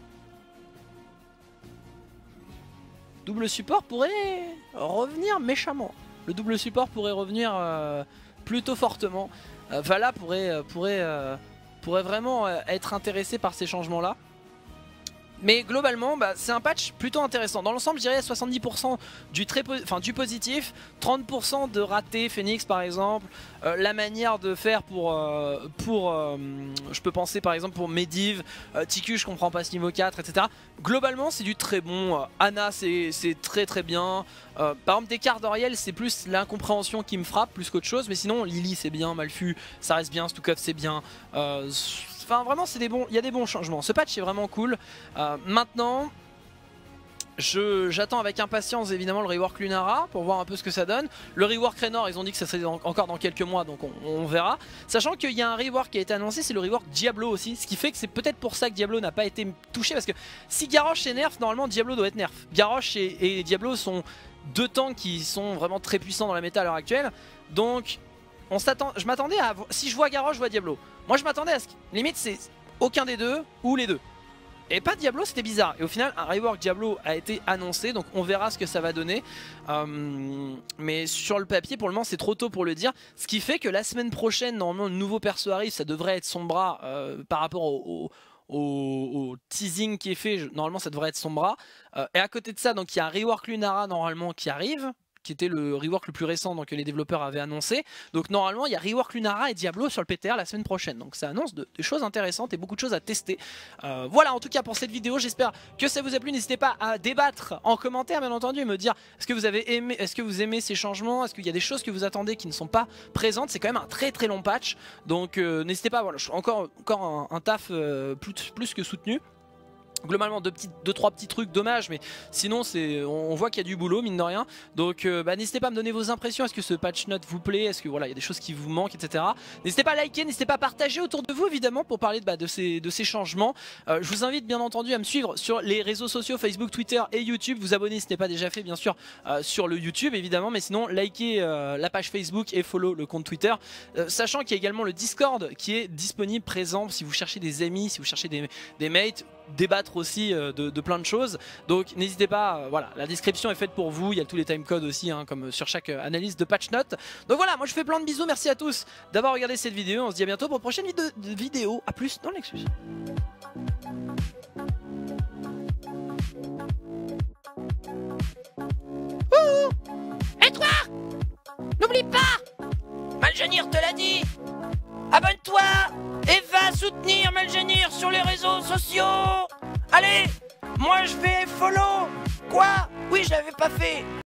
Double support pourrait revenir méchamment. Le double support pourrait revenir euh, plutôt fortement. Euh, Vala pourrait, euh, pourrait, euh, pourrait vraiment euh, être intéressé par ces changements là. Mais globalement, bah, c'est un patch plutôt intéressant. Dans l'ensemble, je dirais soixante-dix pour cent du, très po enfin, du positif, trente pour cent de raté, Phoenix par exemple. Euh, la manière de faire pour... Euh, pour euh, je peux penser par exemple pour Medivh, euh, Tiku, je comprends pas ce niveau quatre, et cetera. Globalement, c'est du très bon. Euh, Ana, c'est très très bien. Euh, par exemple, Descartes d'Oriel, c'est plus l'incompréhension qui me frappe, plus qu'autre chose. Mais sinon, Lily, c'est bien. Malfu, ça reste bien. Stukov, c'est bien. Euh, Enfin vraiment c'est des bons, il y a des bons changements. Ce patch est vraiment cool. Euh, maintenant, j'attends avec impatience évidemment le rework Lunara pour voir un peu ce que ça donne. Le rework Raynor, ils ont dit que ça serait dans, encore dans quelques mois, donc on, on verra. Sachant qu'il y a un rework qui a été annoncé, c'est le rework Diablo aussi. Ce qui fait que c'est peut-être pour ça que Diablo n'a pas été touché. Parce que si Garrosh est nerf, normalement Diablo doit être nerf. Garrosh et, et Diablo sont deux tanks qui sont vraiment très puissants dans la méta à l'heure actuelle. Donc on s'attend, je m'attendais à... Si je vois Garrosh, je vois Diablo. Moi je m'attendais à ce que... Limite c'est aucun des deux ou les deux. Et pas Diablo, c'était bizarre. Et au final, un rework Diablo a été annoncé. Donc on verra ce que ça va donner. Euh, mais sur le papier, pour le moment, c'est trop tôt pour le dire. Ce qui fait que la semaine prochaine, normalement, le nouveau perso arrive. Ça devrait être Sombra euh, par rapport au... au Au, au teasing qui est fait, normalement ça devrait être Sombra. Euh, et à côté de ça, donc il y a un rework Lunara normalement qui arrive, qui était le rework le plus récent donc, que les développeurs avaient annoncé. Donc normalement il y a rework Lunara et Diablo sur le P T R la semaine prochaine. Donc ça annonce de, des choses intéressantes et beaucoup de choses à tester. Euh, voilà en tout cas pour cette vidéo, j'espère que ça vous a plu. N'hésitez pas à débattre en commentaire bien entendu et me dire est-ce que vous avez aimé, est-ce que vous aimez ces changements, est-ce qu'il y a des choses que vous attendez qui ne sont pas présentes. C'est quand même un très très long patch. Donc euh, n'hésitez pas, voilà, je, encore, encore un, un taf euh, plus, plus que soutenu. Globalement deux, petits, deux trois petits trucs dommage, mais sinon c'est on voit qu'il y a du boulot mine de rien. Donc euh, bah, n'hésitez pas à me donner vos impressions. Est-ce que ce patch note vous plaît? Est-ce que voilà il y a des choses qui vous manquent, etc. N'hésitez pas à liker, n'hésitez pas à partager autour de vous évidemment pour parler de, bah, de, ces, de ces changements. euh, Je vous invite bien entendu à me suivre sur les réseaux sociaux Facebook, Twitter et YouTube. Vous abonner si ce n'est pas déjà fait bien sûr euh, sur le YouTube évidemment. Mais sinon likez euh, la page Facebook et follow le compte Twitter, euh, sachant qu'il y a également le Discord qui est disponible, présent si vous cherchez des amis, si vous cherchez des, des mates, débattre aussi de, de plein de choses. Donc n'hésitez pas, euh, voilà, la description est faite pour vous. Il y a tous les timecodes aussi hein, comme sur chaque euh, analyse de patch note. Donc voilà, moi je fais plein de bisous, merci à tous d'avoir regardé cette vidéo. On se dit à bientôt pour une prochaine vidéo, vidéo. À plus dans l'excuse. Et toi, n'oublie pas, Malgenir te l'a dit, abonne-toi et va soutenir Malgenir sur les réseaux sociaux. Allez, moi je fais follow. Quoi? Oui, je l'avais pas fait.